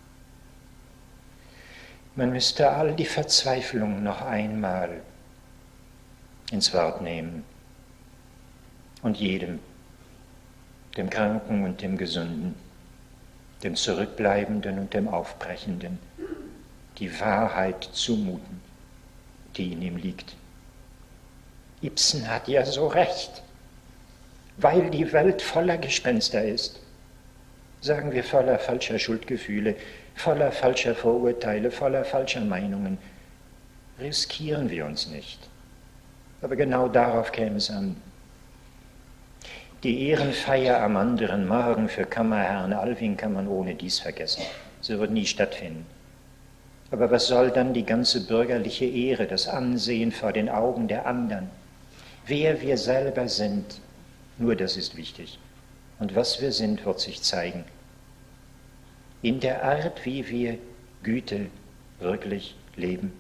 Man müsste all die Verzweiflung noch einmal ins Wort nehmen und jedem, dem Kranken und dem Gesunden, dem Zurückbleibenden und dem Aufbrechenden, die Wahrheit zumuten, die in ihm liegt. Ibsen hat ja so recht, weil die Welt voller Gespenster ist, sagen wir voller falscher Schuldgefühle, voller falscher Vorurteile, voller falscher Meinungen, riskieren wir uns nicht. Aber genau darauf käme es an. Die Ehrenfeier am anderen Morgen für Kammerherrn Alving kann man ohne dies vergessen. Sie wird nie stattfinden. Aber was soll dann die ganze bürgerliche Ehre, das Ansehen vor den Augen der anderen? Wer wir selber sind, nur das ist wichtig. Und was wir sind, wird sich zeigen. in der Art, wie wir Güte wirklich leben,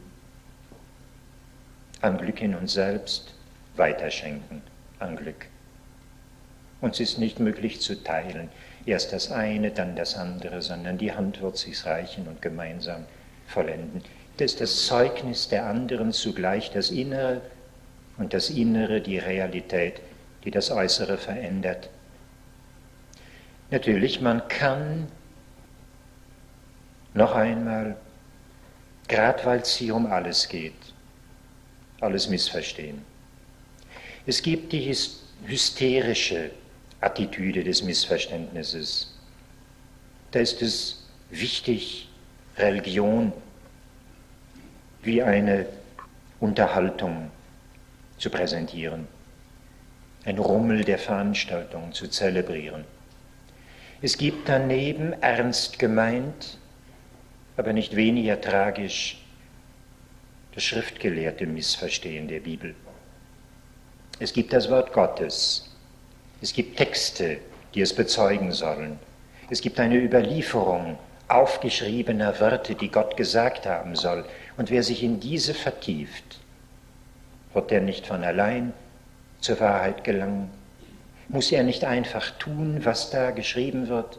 an Glück in uns selbst weiterschenken, an Glück. Uns ist nicht möglich zu teilen, erst das eine, dann das andere, sondern die Hand wird sich reichen und gemeinsam vollenden. Das ist das Zeugnis der anderen, zugleich das Innere und das Innere die Realität, die das Äußere verändert. Natürlich, man kann noch einmal, gerade weil es hier um alles geht, alles missverstehen. Es gibt die hysterische Attitüde des Missverständnisses. Da ist es wichtig, Religion wie eine Unterhaltung zu präsentieren, ein Rummel der Veranstaltung zu zelebrieren. Es gibt daneben ernst gemeint, aber nicht weniger tragisch, das schriftgelehrte Missverstehen der Bibel. Es gibt das Wort Gottes. Es gibt Texte, die es bezeugen sollen. Es gibt eine Überlieferung aufgeschriebener Wörter, die Gott gesagt haben soll. Und wer sich in diese vertieft, wird der nicht von allein zur Wahrheit gelangen? Muss er nicht einfach tun, was da geschrieben wird?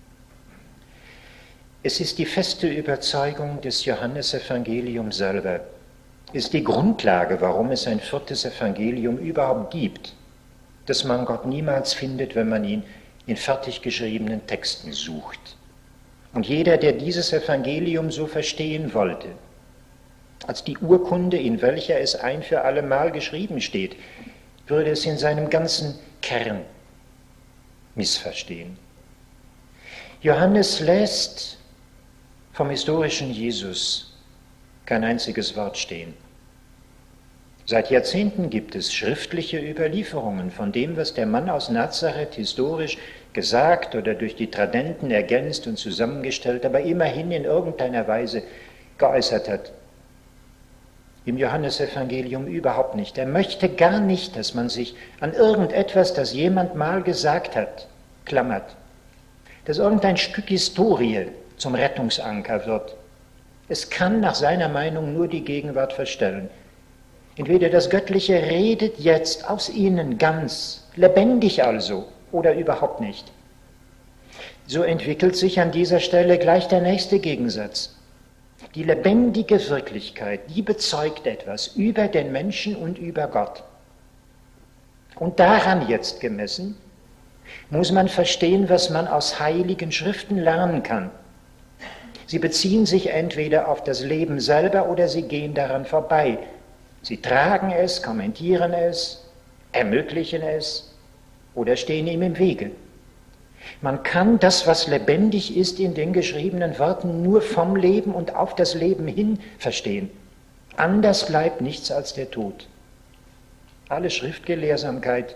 Es ist die feste Überzeugung des Johannesevangeliums selber. Es ist die Grundlage, warum es ein viertes Evangelium überhaupt gibt, dass man Gott niemals findet, wenn man ihn in fertig geschriebenen Texten sucht. Und jeder, der dieses Evangelium so verstehen wollte, als die Urkunde, in welcher es ein für alle Mal geschrieben steht, würde es in seinem ganzen Kern missverstehen. Johannes lässt vom historischen Jesus kein einziges Wort stehen. Seit Jahrzehnten gibt es schriftliche Überlieferungen von dem, was der Mann aus Nazareth historisch gesagt oder durch die Tradenten ergänzt und zusammengestellt, aber immerhin in irgendeiner Weise geäußert hat. Im Johannesevangelium überhaupt nicht. Er möchte gar nicht, dass man sich an irgendetwas, das jemand mal gesagt hat, klammert. Dass irgendein Stück Historie zum Rettungsanker wird. Es kann nach seiner Meinung nur die Gegenwart verstellen. Entweder das Göttliche redet jetzt aus ihnen ganz, lebendig also, oder überhaupt nicht. So entwickelt sich an dieser Stelle gleich der nächste Gegensatz. Die lebendige Wirklichkeit, die bezeugt etwas über den Menschen und über Gott. Und daran jetzt gemessen, muss man verstehen, was man aus heiligen Schriften lernen kann. Sie beziehen sich entweder auf das Leben selber oder sie gehen daran vorbei. Sie tragen es, kommentieren es, ermöglichen es oder stehen ihm im Wege. Man kann das, was lebendig ist, in den geschriebenen Worten nur vom Leben und auf das Leben hin verstehen. Anders bleibt nichts als der Tod. Alle Schriftgelehrsamkeit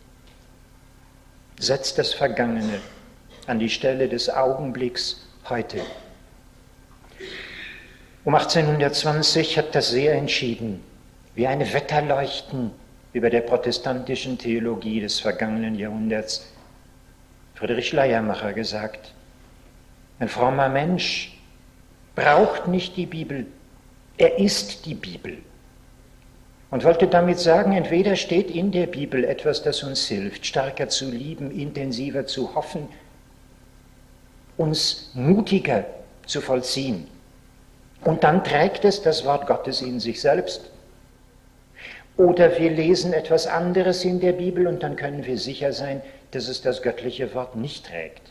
setzt das Vergangene an die Stelle des Augenblicks heute. Um achtzehnhundertzwanzig hat das sehr entschieden, wie eine Wetterleuchten über der protestantischen Theologie des vergangenen Jahrhunderts Friedrich Schleiermacher gesagt. Ein frommer Mensch braucht nicht die Bibel, er ist die Bibel. Und wollte damit sagen, entweder steht in der Bibel etwas, das uns hilft, stärker zu lieben, intensiver zu hoffen, uns mutiger zu vollziehen. Und dann trägt es das Wort Gottes in sich selbst. Oder wir lesen etwas anderes in der Bibel und dann können wir sicher sein, dass es das göttliche Wort nicht trägt.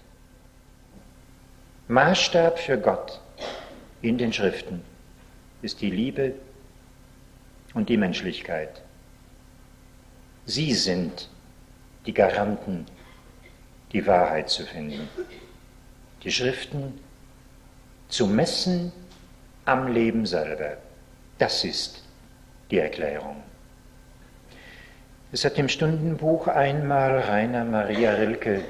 Maßstab für Gott in den Schriften ist die Liebe und die Menschlichkeit. Sie sind die Garanten, die Wahrheit zu finden. Die Schriften zu messen am Leben selber. Das ist die Erklärung. Es hat im Stundenbuch einmal Rainer Maria Rilke,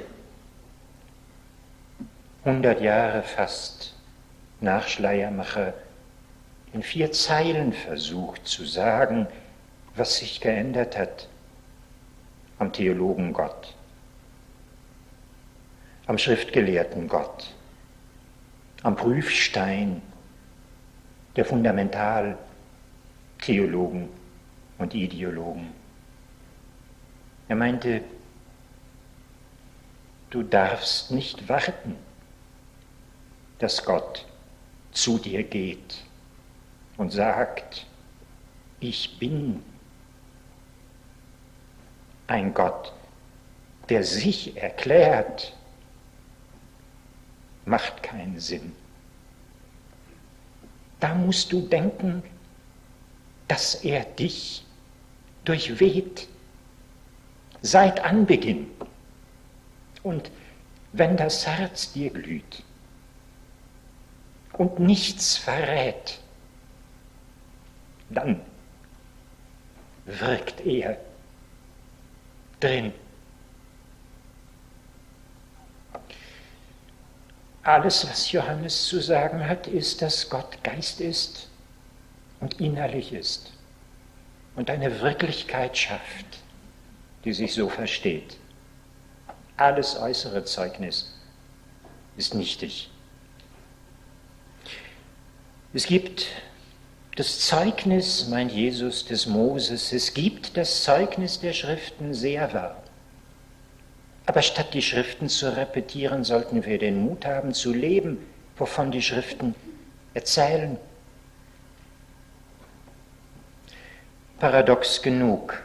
hundert Jahre fast nach Schleiermacher, in vier Zeilen versucht zu sagen, was sich geändert hat am Theologen Gott, am schriftgelehrten Gott, am Prüfstein der Fundamentaltheologen und Ideologen. Er meinte, du darfst nicht warten, dass Gott zu dir geht und sagt, ich bin ein Gott, der sich erklärt, macht keinen Sinn. Da musst du denken, dass er dich durchweht, seit Anbeginn. Und wenn das Herz dir glüht und nichts verrät, dann wirkt er drin. Alles, was Johannes zu sagen hat, ist, dass Gott Geist ist und innerlich ist und eine Wirklichkeit schafft, die sich so versteht. Alles äußere Zeugnis ist nichtig. Es gibt das Zeugnis, meint Jesus, des Moses, es gibt das Zeugnis der Schriften sehr wahr. Aber statt die Schriften zu repetieren, sollten wir den Mut haben, zu leben, wovon die Schriften erzählen. Paradox genug.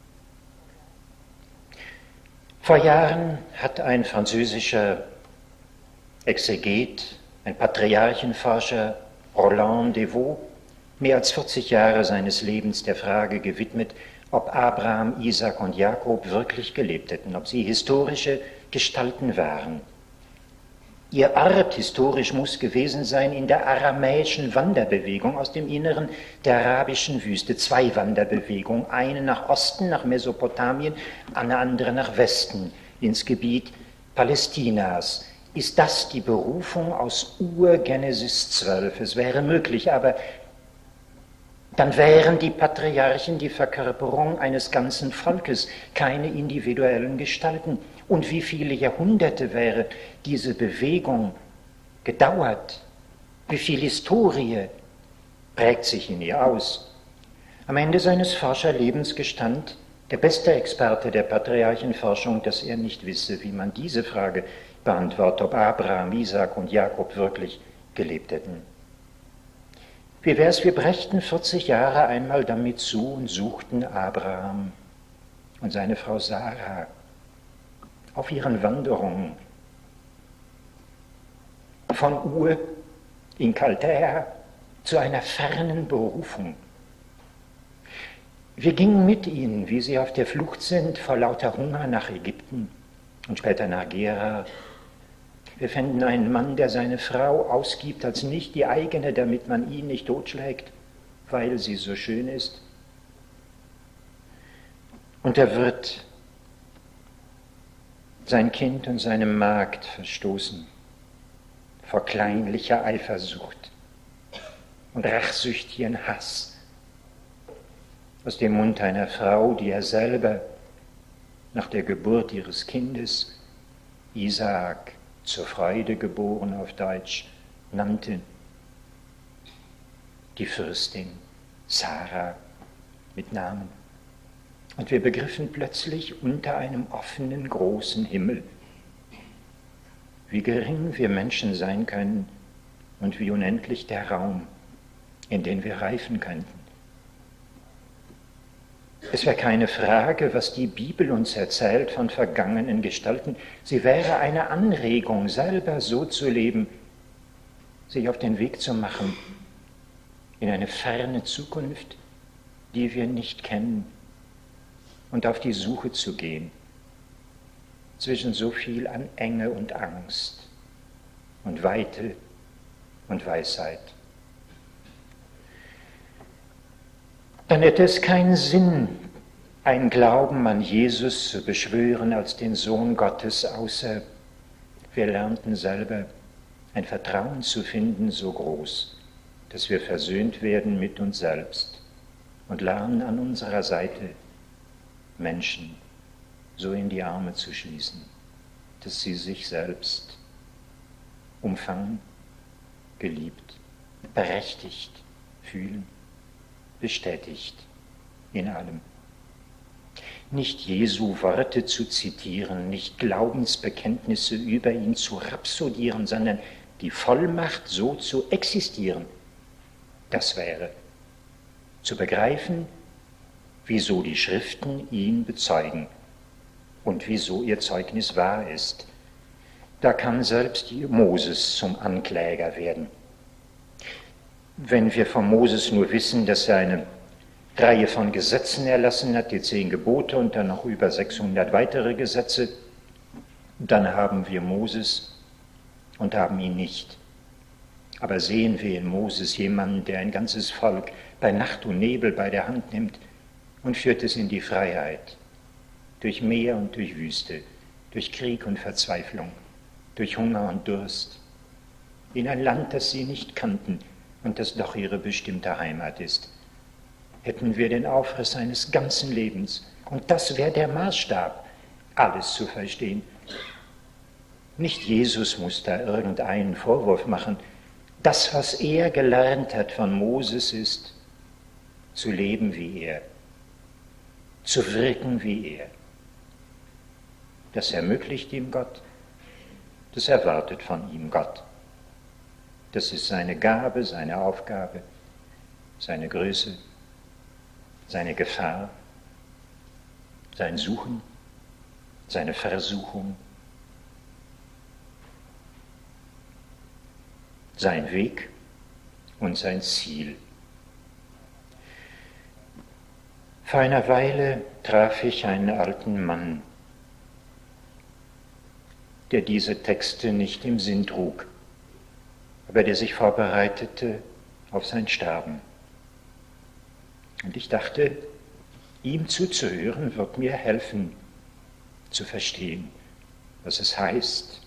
Vor Jahren hat ein französischer Exeget, ein Patriarchenforscher, Roland Devaux, mehr als vierzig Jahre seines Lebens der Frage gewidmet, ob Abraham, Isaak und Jakob wirklich gelebt hätten, ob sie historische Gestalten waren. Ihr Ort historisch muss gewesen sein in der aramäischen Wanderbewegung aus dem Inneren der arabischen Wüste. Zwei Wanderbewegungen, eine nach Osten, nach Mesopotamien, eine andere nach Westen, ins Gebiet Palästinas. Ist das die Berufung aus Ur-Genesis zwölf? Es wäre möglich, aber dann wären die Patriarchen die Verkörperung eines ganzen Volkes, keine individuellen Gestalten. Und wie viele Jahrhunderte wäre diese Bewegung gedauert? Wie viel Historie prägt sich in ihr aus? Am Ende seines Forscherlebens gestand der beste Experte der Patriarchenforschung, dass er nicht wisse, wie man diese Frage beantwortet, ob Abraham, Isaak und Jakob wirklich gelebt hätten. Wie wäre es, wir brächten vierzig Jahre einmal damit zu und suchten Abraham und seine Frau Sarah auf ihren Wanderungen von Ur in Chaldäa zu einer fernen Berufung. Wir gingen mit ihnen, wie sie auf der Flucht sind, vor lauter Hunger nach Ägypten und später nach Gerar. Wir fänden einen Mann, der seine Frau ausgibt als nicht die eigene, damit man ihn nicht totschlägt, weil sie so schön ist. Und er wird sein Kind und seine Magd verstoßen vor kleinlicher Eifersucht und rachsüchtigen Hass aus dem Mund einer Frau, die er selber nach der Geburt ihres Kindes, Isaak, zur Freude geboren auf Deutsch, nannte, die Fürstin Sarah mit Namen. Und wir begriffen plötzlich unter einem offenen, großen Himmel, wie gering wir Menschen sein können und wie unendlich der Raum, in den wir reifen könnten. Es wäre keine Frage, was die Bibel uns erzählt von vergangenen Gestalten. Sie wäre eine Anregung, selber so zu leben, sich auf den Weg zu machen in eine ferne Zukunft, die wir nicht kennen, und auf die Suche zu gehen zwischen so viel an Enge und Angst und Weite und Weisheit. Dann hätte es keinen Sinn, einen Glauben an Jesus zu beschwören als den Sohn Gottes, außer wir lernten selber ein Vertrauen zu finden so groß, dass wir versöhnt werden mit uns selbst und lernen an unserer Seite Menschen so in die Arme zu schließen, dass sie sich selbst umfangen geliebt, berechtigt fühlen, bestätigt in allem. Nicht Jesu Worte zu zitieren, nicht Glaubensbekenntnisse über ihn zu rhapsodieren, sondern die Vollmacht so zu existieren, das wäre zu begreifen, wieso die Schriften ihn bezeugen und wieso ihr Zeugnis wahr ist. Da kann selbst Moses zum Ankläger werden. Wenn wir von Moses nur wissen, dass er eine Reihe von Gesetzen erlassen hat, die zehn Gebote und dann noch über sechshundert weitere Gesetze, dann haben wir Moses und haben ihn nicht. Aber sehen wir in Moses jemanden, der ein ganzes Volk bei Nacht und Nebel bei der Hand nimmt und führt es in die Freiheit, durch Meer und durch Wüste, durch Krieg und Verzweiflung, durch Hunger und Durst, in ein Land, das sie nicht kannten und das doch ihre bestimmte Heimat ist. Hätten wir den Aufriss seines ganzen Lebens, und das wäre der Maßstab, alles zu verstehen. Nicht Jesus muss da irgendeinen Vorwurf machen. Das, was er gelernt hat von Moses, ist, zu leben wie er, zu wirken wie er. Das ermöglicht ihm Gott, das erwartet von ihm Gott. Das ist seine Gabe, seine Aufgabe, seine Größe, seine Gefahr, sein Suchen, seine Versuchung, sein Weg und sein Ziel. Vor einer Weile traf ich einen alten Mann, der diese Texte nicht im Sinn trug, aber der sich vorbereitete auf sein Sterben. Und ich dachte, ihm zuzuhören wird mir helfen, zu verstehen, was es heißt.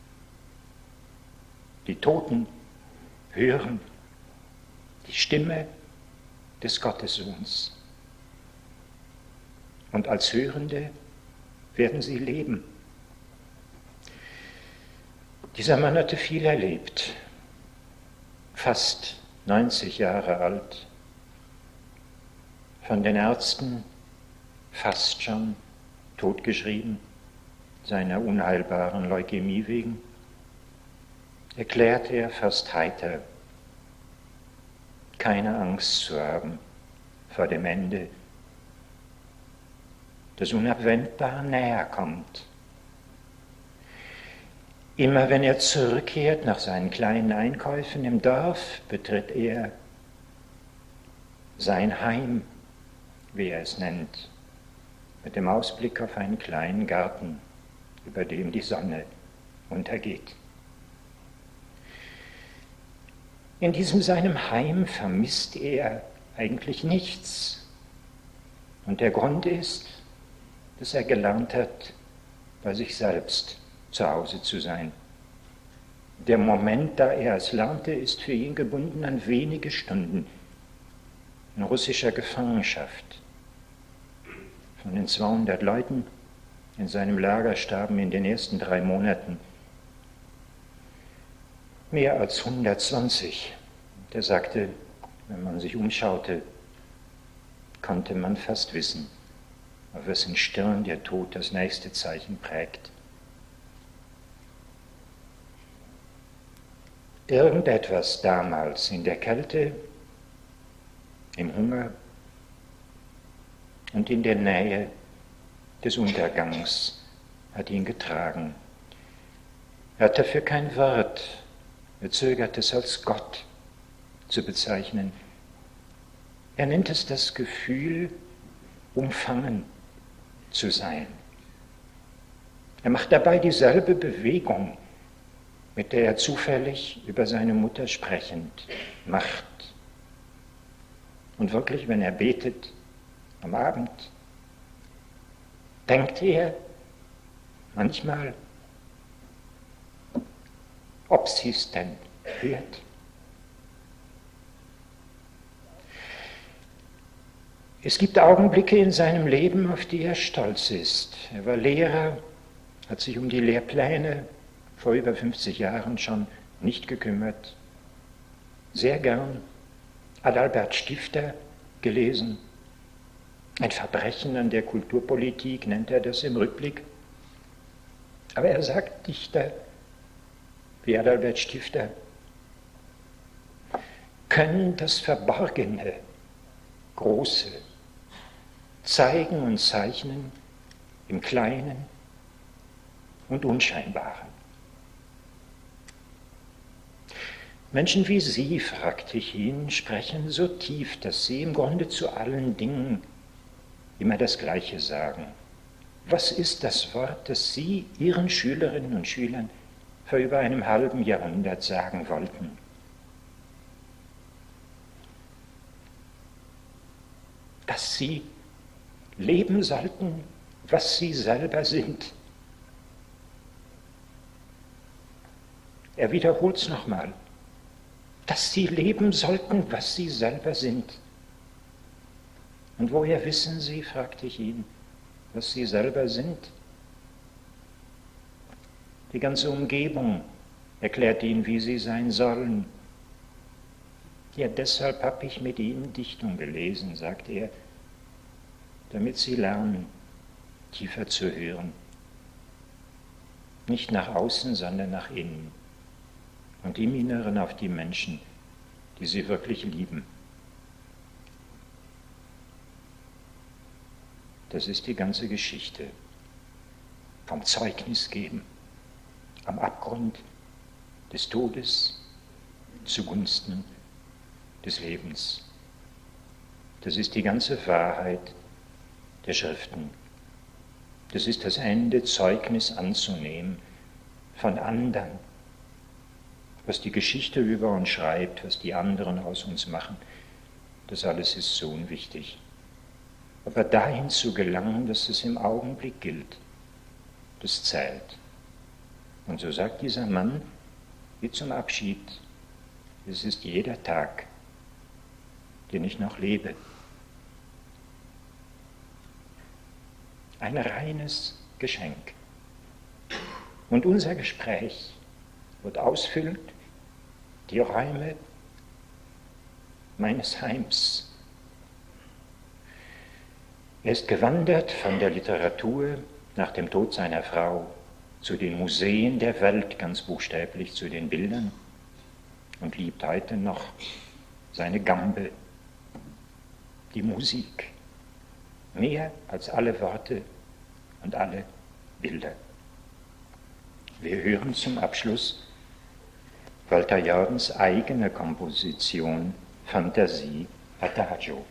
Die Toten hören die Stimme des Gottessohns. Und als Hörende werden sie leben. Dieser Mann hatte viel erlebt, fast neunzig Jahre alt, von den Ärzten fast schon totgeschrieben, seiner unheilbaren Leukämie wegen, erklärte er fast heiter, keine Angst zu haben vor dem Ende, das unabwendbar näher kommt. Immer wenn er zurückkehrt nach seinen kleinen Einkäufen im Dorf, betritt er sein Heim, wie er es nennt, mit dem Ausblick auf einen kleinen Garten, über dem die Sonne untergeht. In diesem seinem Heim vermisst er eigentlich nichts. Und der Grund ist, dass er gelernt hat, bei sich selbst zu Hause zu sein. Der Moment, da er es lernte, ist für ihn gebunden an wenige Stunden in russischer Gefangenschaft. Von den zweihundert Leuten in seinem Lager starben in den ersten drei Monaten mehr als hundertzwanzig. Der sagte, wenn man sich umschaute, konnte man fast wissen, auf wessen Stirn der Tod das nächste Zeichen prägt. Irgendetwas damals in der Kälte, im Hunger und in der Nähe des Untergangs hat ihn getragen. Er hat dafür kein Wort, er zögert es als Gott zu bezeichnen. Er nennt es das Gefühl, umfangen zu sein. Er macht dabei dieselbe Bewegung, mit der er zufällig über seine Mutter sprechend macht. Und wirklich, wenn er betet am Abend, denkt er manchmal, ob sie es denn hört. Es gibt Augenblicke in seinem Leben, auf die er stolz ist. Er war Lehrer, hat sich um die Lehrpläne vor über fünfzig Jahren schon nicht gekümmert. sehr gern Adalbert Stifter gelesen. Ein Verbrechen an der Kulturpolitik nennt er das im Rückblick. Aber er sagt, Dichter wie Adalbert Stifter können das Verborgene, Große zeigen und zeichnen im Kleinen und Unscheinbaren. Menschen wie Sie, fragte ich ihn, sprechen so tief, dass sie im Grunde zu allen Dingen immer das Gleiche sagen. Was ist das Wort, das Sie Ihren Schülerinnen und Schülern vor über einem halben Jahrhundert sagen wollten? Dass sie leben sollten, was sie selber sind. Er wiederholt es nochmal. Dass sie leben sollten, was sie selber sind. Und woher wissen Sie, fragte ich ihn, was sie selber sind? Die ganze Umgebung erklärt ihnen, wie sie sein sollen. Ja, deshalb habe ich mit ihnen Dichtung gelesen, sagt er, damit sie lernen, tiefer zu hören. Nicht nach außen, sondern nach innen. Und im Inneren auf die Menschen, die sie wirklich lieben. Das ist die ganze Geschichte vom Zeugnis geben, am Abgrund des Todes zugunsten des Lebens. Das ist die ganze Wahrheit der Schriften. Das ist das Ende, Zeugnis anzunehmen von anderen, was die Geschichte über uns schreibt, was die anderen aus uns machen. Das alles ist so unwichtig. Aber dahin zu gelangen, dass es im Augenblick gilt, das zählt. Und so sagt dieser Mann, wie zum Abschied, es ist jeder Tag, den ich noch lebe. Ein reines Geschenk. Und unser Gespräch wird ausfüllt die Räume meines Heims. Er ist gewandert von der Literatur nach dem Tod seiner Frau zu den Museen der Welt, ganz buchstäblich zu den Bildern, und liebt heute noch seine Gambe, die Musik, mehr als alle Worte und alle Bilder. Wir hören zum Abschluss Walter Jordens eigene Komposition Fantasie Adagio.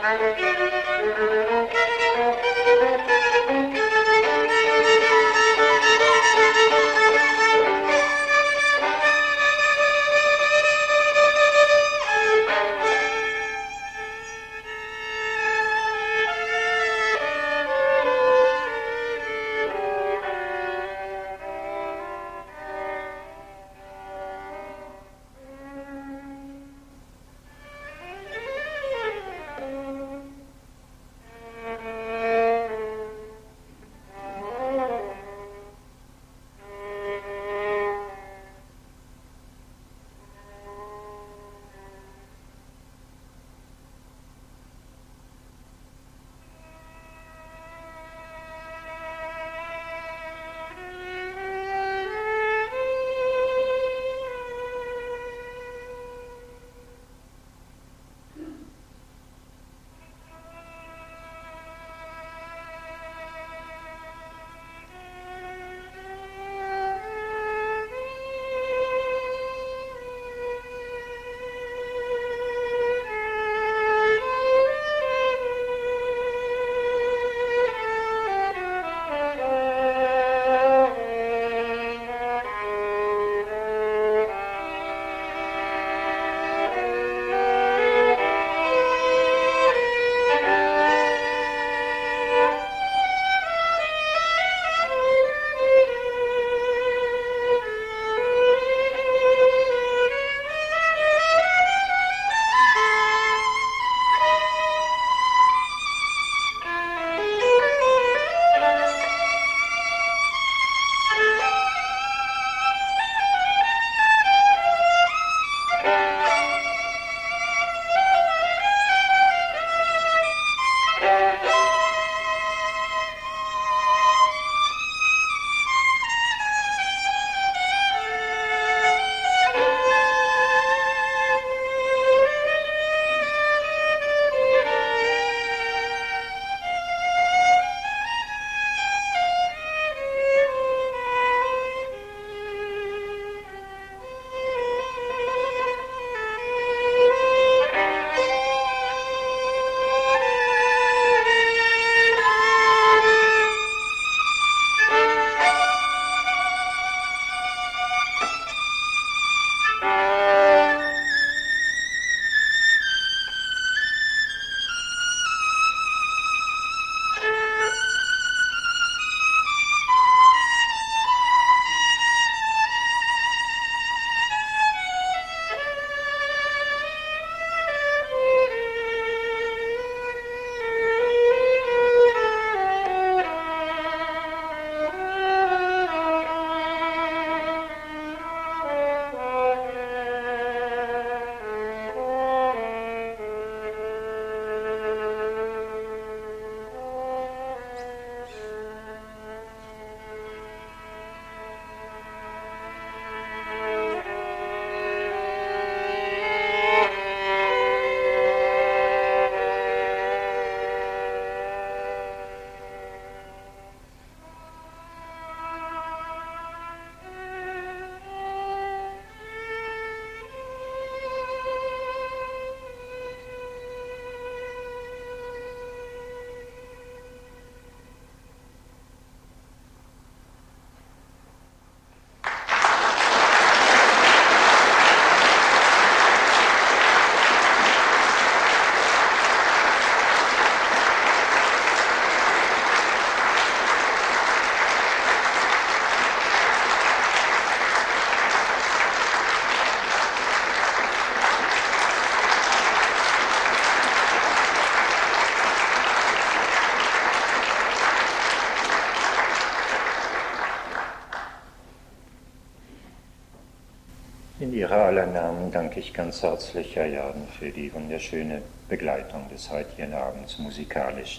In Ihrer aller Namen danke ich ganz herzlich, Herr Jarden, für die wunderschöne Begleitung des heutigen Abends musikalisch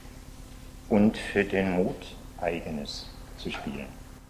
und für den Mut, Eigenes zu spielen.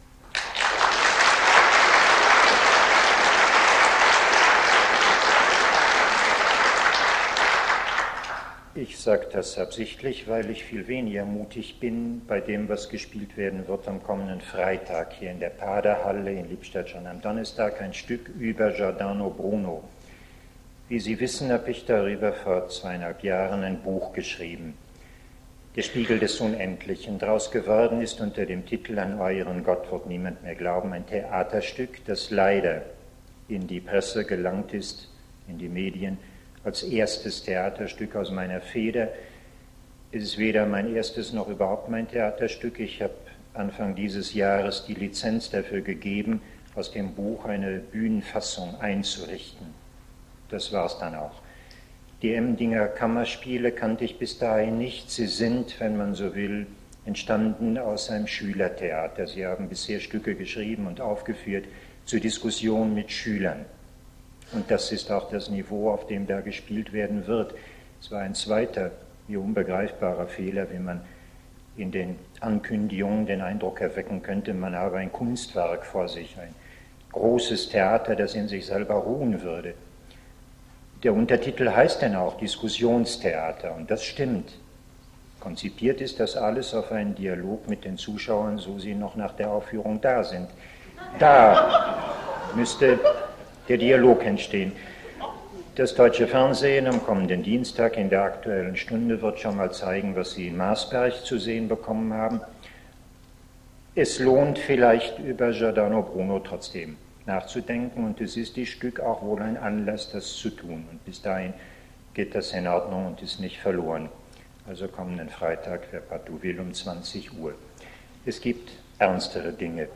Ich sage das absichtlich, weil ich viel weniger mutig bin bei dem, was gespielt werden wird am kommenden Freitag hier in der Paderhalle in Lippstadt, schon am Donnerstag ein Stück über Giordano Bruno. Wie Sie wissen, habe ich darüber vor zweieinhalb Jahren ein Buch geschrieben. Der Spiegel des Unendlichen. Daraus geworden ist unter dem Titel An euren Gott wird niemand mehr glauben, ein Theaterstück, das leider in die Presse gelangt ist, in die Medien, als erstes Theaterstück aus meiner Feder. Es ist weder mein erstes noch überhaupt mein Theaterstück. Ich habe Anfang dieses Jahres die Lizenz dafür gegeben, aus dem Buch eine Bühnenfassung einzurichten. Das war es dann auch. Die Emdinger Kammerspiele kannte ich bis dahin nicht. Sie sind, wenn man so will, entstanden aus einem Schülertheater. Sie haben bisher Stücke geschrieben und aufgeführt zur Diskussion mit Schülern. Und das ist auch das Niveau, auf dem da gespielt werden wird. Es war ein zweiter, mir unbegreifbarer Fehler, wie man in den Ankündigungen den Eindruck erwecken könnte, man habe ein Kunstwerk vor sich, ein großes Theater, das in sich selber ruhen würde. Der Untertitel heißt dann auch Diskussionstheater, und das stimmt. Konzipiert ist das alles auf einen Dialog mit den Zuschauern, so sie noch nach der Aufführung da sind. Da müsste der Dialog entstehen. Das deutsche Fernsehen am kommenden Dienstag in der Aktuellen Stunde wird schon mal zeigen, was Sie in Marsberg zu sehen bekommen haben. Es lohnt vielleicht über Giordano Bruno trotzdem nachzudenken, und es ist die Stück auch wohl ein Anlass, das zu tun. Und bis dahin geht das in Ordnung und ist nicht verloren. Also kommenden Freitag, wer partout will, um zwanzig Uhr. Es gibt ernstere Dinge.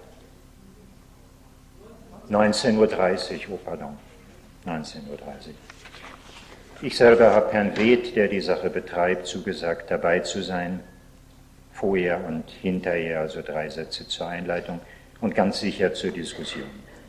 neunzehn Uhr dreißig, oh pardon, neunzehn Uhr dreißig. Ich selber habe Herrn Weth, der die Sache betreibt, zugesagt, dabei zu sein. Vorher und hinterher, also drei Sätze zur Einleitung und ganz sicher zur Diskussion.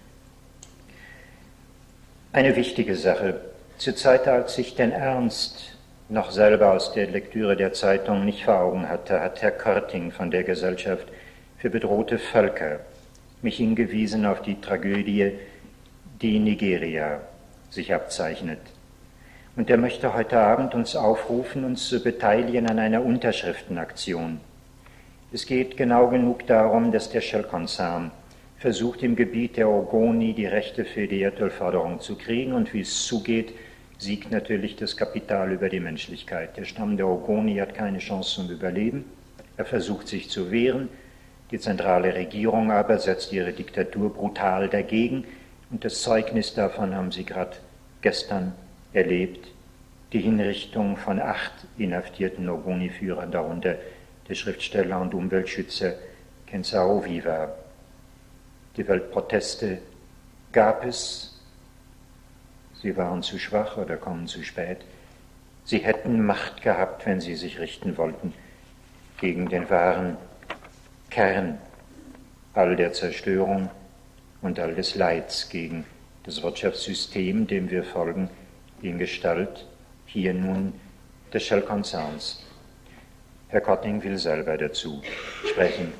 Eine wichtige Sache. Zur Zeit, als ich den Ernst noch selber aus der Lektüre der Zeitung nicht vor Augen hatte, hat Herr Körting von der Gesellschaft für bedrohte Völker mich hingewiesen auf die Tragödie, die in Nigeria sich abzeichnet. Und er möchte heute Abend uns aufrufen, uns zu beteiligen an einer Unterschriftenaktion. Es geht genau genug darum, dass der Shell-Konzern versucht, im Gebiet der Ogoni die Rechte für die Erdölförderung zu kriegen, und wie es zugeht, siegt natürlich das Kapital über die Menschlichkeit. Der Stamm der Ogoni hat keine Chance zum Überleben. Er versucht sich zu wehren. Die zentrale Regierung aber setzt ihre Diktatur brutal dagegen, und das Zeugnis davon haben Sie gerade gestern erlebt, die Hinrichtung von acht inhaftierten Ogoni-Führern, darunter der Schriftsteller und Umweltschützer Kensao Wiwa. Die Weltproteste gab es, sie waren zu schwach oder kommen zu spät. Sie hätten Macht gehabt, wenn sie sich richten wollten gegen den wahren Kern all der Zerstörung und all des Leids, gegen das Wirtschaftssystem, dem wir folgen, in Gestalt hier nun des Shell-Konzerns. Herr Körting will selber dazu sprechen.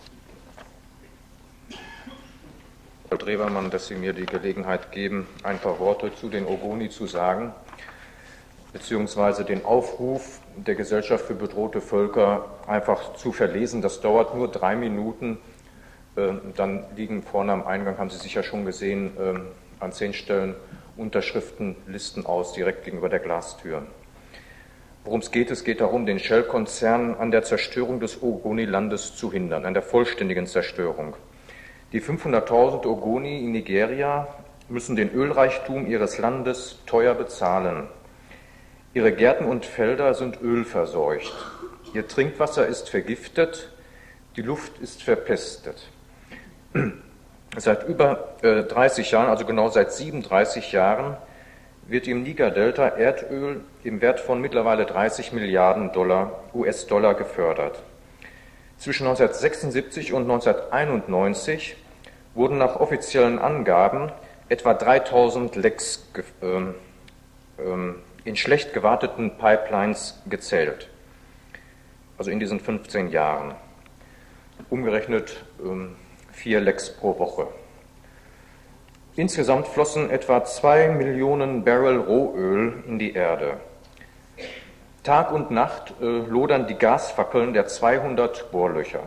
Herr Drewermann, dass Sie mir die Gelegenheit geben, ein paar Worte zu den Ogoni zu sagen, beziehungsweise den Aufruf der Gesellschaft für bedrohte Völker einfach zu verlesen. Das dauert nur drei Minuten. Dann liegen vorne am Eingang, haben Sie sicher schon gesehen, an zehn Stellen Unterschriftenlisten aus, direkt gegenüber der Glastür. Worum es geht, es geht darum, den Shell-Konzern an der Zerstörung des Ogoni-Landes zu hindern, an der vollständigen Zerstörung. Die fünfhunderttausend Ogoni in Nigeria müssen den Ölreichtum ihres Landes teuer bezahlen. Ihre Gärten und Felder sind ölverseucht. Ihr Trinkwasser ist vergiftet, die Luft ist verpestet. Seit über äh, dreißig Jahren, also genau seit siebenunddreißig Jahren, wird im Niger-Delta Erdöl im Wert von mittlerweile dreißig Milliarden U S-Dollar gefördert. Zwischen neunzehnhundertsechsundsiebzig und neunzehnhunderteinundneunzig wurden nach offiziellen Angaben etwa dreitausend Lecks ähm, ähm, in schlecht gewarteten Pipelines gezählt, also in diesen fünfzehn Jahren. Umgerechnet ähm, vier Lecks pro Woche. Insgesamt flossen etwa zwei Millionen Barrel Rohöl in die Erde. Tag und Nacht äh, lodern die Gasfackeln der zweihundert Bohrlöcher.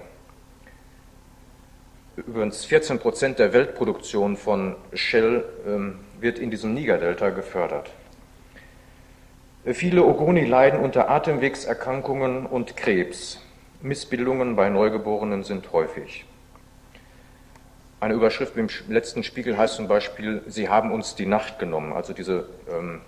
Übrigens vierzehn Prozent der Weltproduktion von Shell ähm, wird in diesem Niger-Delta gefördert. Viele Ogoni leiden unter Atemwegserkrankungen und Krebs. Missbildungen bei Neugeborenen sind häufig. Eine Überschrift im letzten Spiegel heißt zum Beispiel, Sie haben uns die Nacht genommen. Also diese ähm,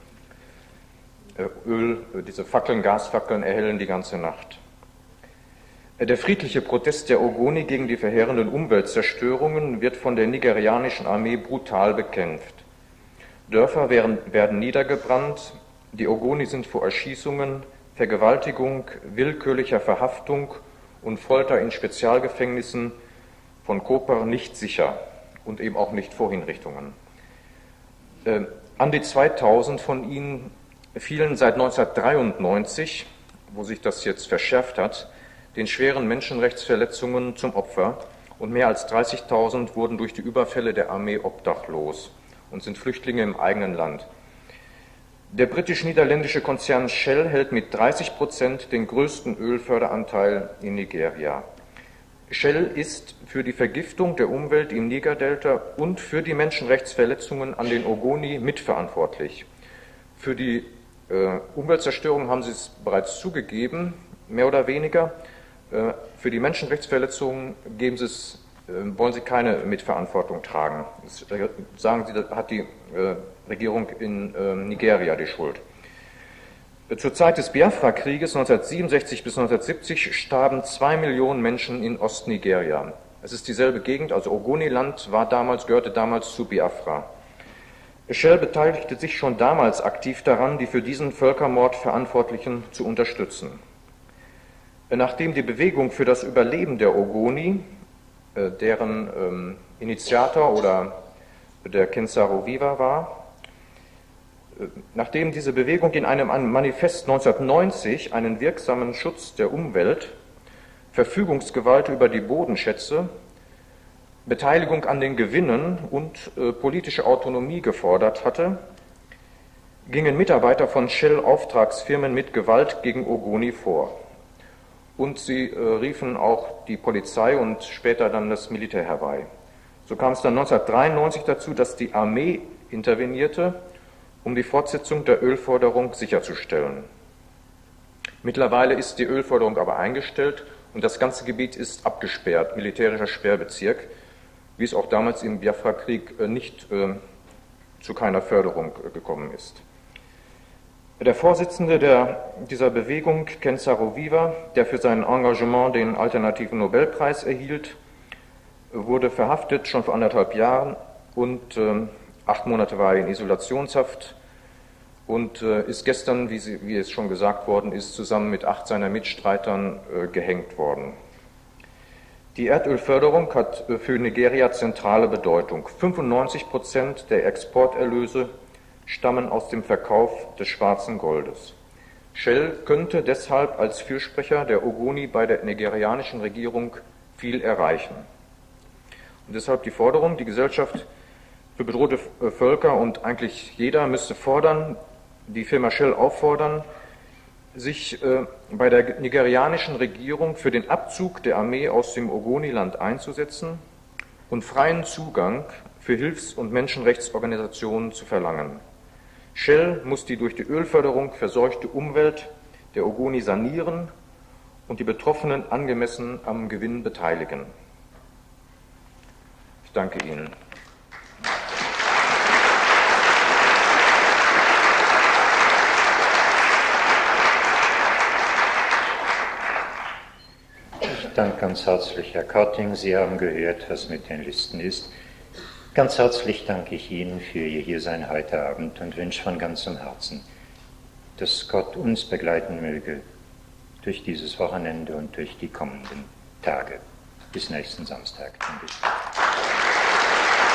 Öl, diese Fackeln, Gasfackeln erhellen die ganze Nacht. Der friedliche Protest der Ogoni gegen die verheerenden Umweltzerstörungen wird von der nigerianischen Armee brutal bekämpft. Dörfer werden, werden niedergebrannt, die Ogoni sind vor Erschießungen, Vergewaltigung, willkürlicher Verhaftung und Folter in Spezialgefängnissen von Koper nicht sicher und eben auch nicht vor Hinrichtungen. Äh, an die zweitausend von ihnen fielen seit neunzehnhundertdreiundneunzig, wo sich das jetzt verschärft hat, den schweren Menschenrechtsverletzungen zum Opfer und mehr als dreißigtausend wurden durch die Überfälle der Armee obdachlos und sind Flüchtlinge im eigenen Land. Der britisch-niederländische Konzern Shell hält mit dreißig Prozent den größten Ölförderanteil in Nigeria. Shell ist für die Vergiftung der Umwelt im Nigerdelta und für die Menschenrechtsverletzungen an den Ogoni mitverantwortlich. Für die äh, Umweltzerstörung haben sie es bereits zugegeben, mehr oder weniger. Äh, für die Menschenrechtsverletzungen geben sie es, äh, wollen sie keine Mitverantwortung tragen. Das, äh, sagen sie, da hat die äh, Regierung in äh, Nigeria die Schuld. Zur Zeit des Biafra-Krieges neunzehnhundertsiebenundsechzig bis neunzehnhundertsiebzig starben zwei Millionen Menschen in Ostnigeria. Es ist dieselbe Gegend, also Ogoniland war damals, gehörte damals zu Biafra. Shell beteiligte sich schon damals aktiv daran, die für diesen Völkermord Verantwortlichen zu unterstützen. Nachdem die Bewegung für das Überleben der Ogoni, äh, deren ähm, Initiator oder der Kensaro-Wiwa war, Nachdem diese Bewegung in einem Manifest neunzehnhundertneunzig einen wirksamen Schutz der Umwelt, Verfügungsgewalt über die Bodenschätze, Beteiligung an den Gewinnen und äh, politische Autonomie gefordert hatte, gingen Mitarbeiter von Shell-Auftragsfirmen mit Gewalt gegen Ogoni vor. Und sie äh, riefen auch die Polizei und später dann das Militär herbei. So kam es dann neunzehnhundertdreiundneunzig dazu, dass die Armee intervenierte, um die Fortsetzung der Ölförderung sicherzustellen. Mittlerweile ist die Ölförderung aber eingestellt und das ganze Gebiet ist abgesperrt, militärischer Sperrbezirk, wie es auch damals im Biafra-Krieg nicht äh, zu keiner Förderung äh, gekommen ist. Der Vorsitzende der, dieser Bewegung, Kensaro-Wiwa, der für sein Engagement den alternativen Nobelpreis erhielt, wurde verhaftet schon vor anderthalb Jahren und äh, Acht Monate war er in Isolationshaft und äh, ist gestern, wie, sie, wie es schon gesagt worden ist, zusammen mit acht seiner Mitstreitern äh, gehängt worden. Die Erdölförderung hat äh, für Nigeria zentrale Bedeutung. fünfundneunzig Prozent der Exporterlöse stammen aus dem Verkauf des schwarzen Goldes. Shell könnte deshalb als Fürsprecher der Ogoni bei der nigerianischen Regierung viel erreichen. Und deshalb die Forderung, die Gesellschaft für bedrohte Völker und eigentlich jeder müsste fordern, die Firma Shell auffordern, sich äh, bei der nigerianischen Regierung für den Abzug der Armee aus dem Ogoniland einzusetzen und freien Zugang für Hilfs- und Menschenrechtsorganisationen zu verlangen. Shell muss die durch die Ölförderung verseuchte Umwelt der Ogoni sanieren und die Betroffenen angemessen am Gewinn beteiligen. Ich danke Ihnen. Ich danke ganz herzlich, Herr Korting. Sie haben gehört, was mit den Listen ist. Ganz herzlich danke ich Ihnen für Ihr Hiersein heute Abend und wünsche von ganzem Herzen, dass Gott uns begleiten möge durch dieses Wochenende und durch die kommenden Tage. Bis nächsten Samstag. Danke.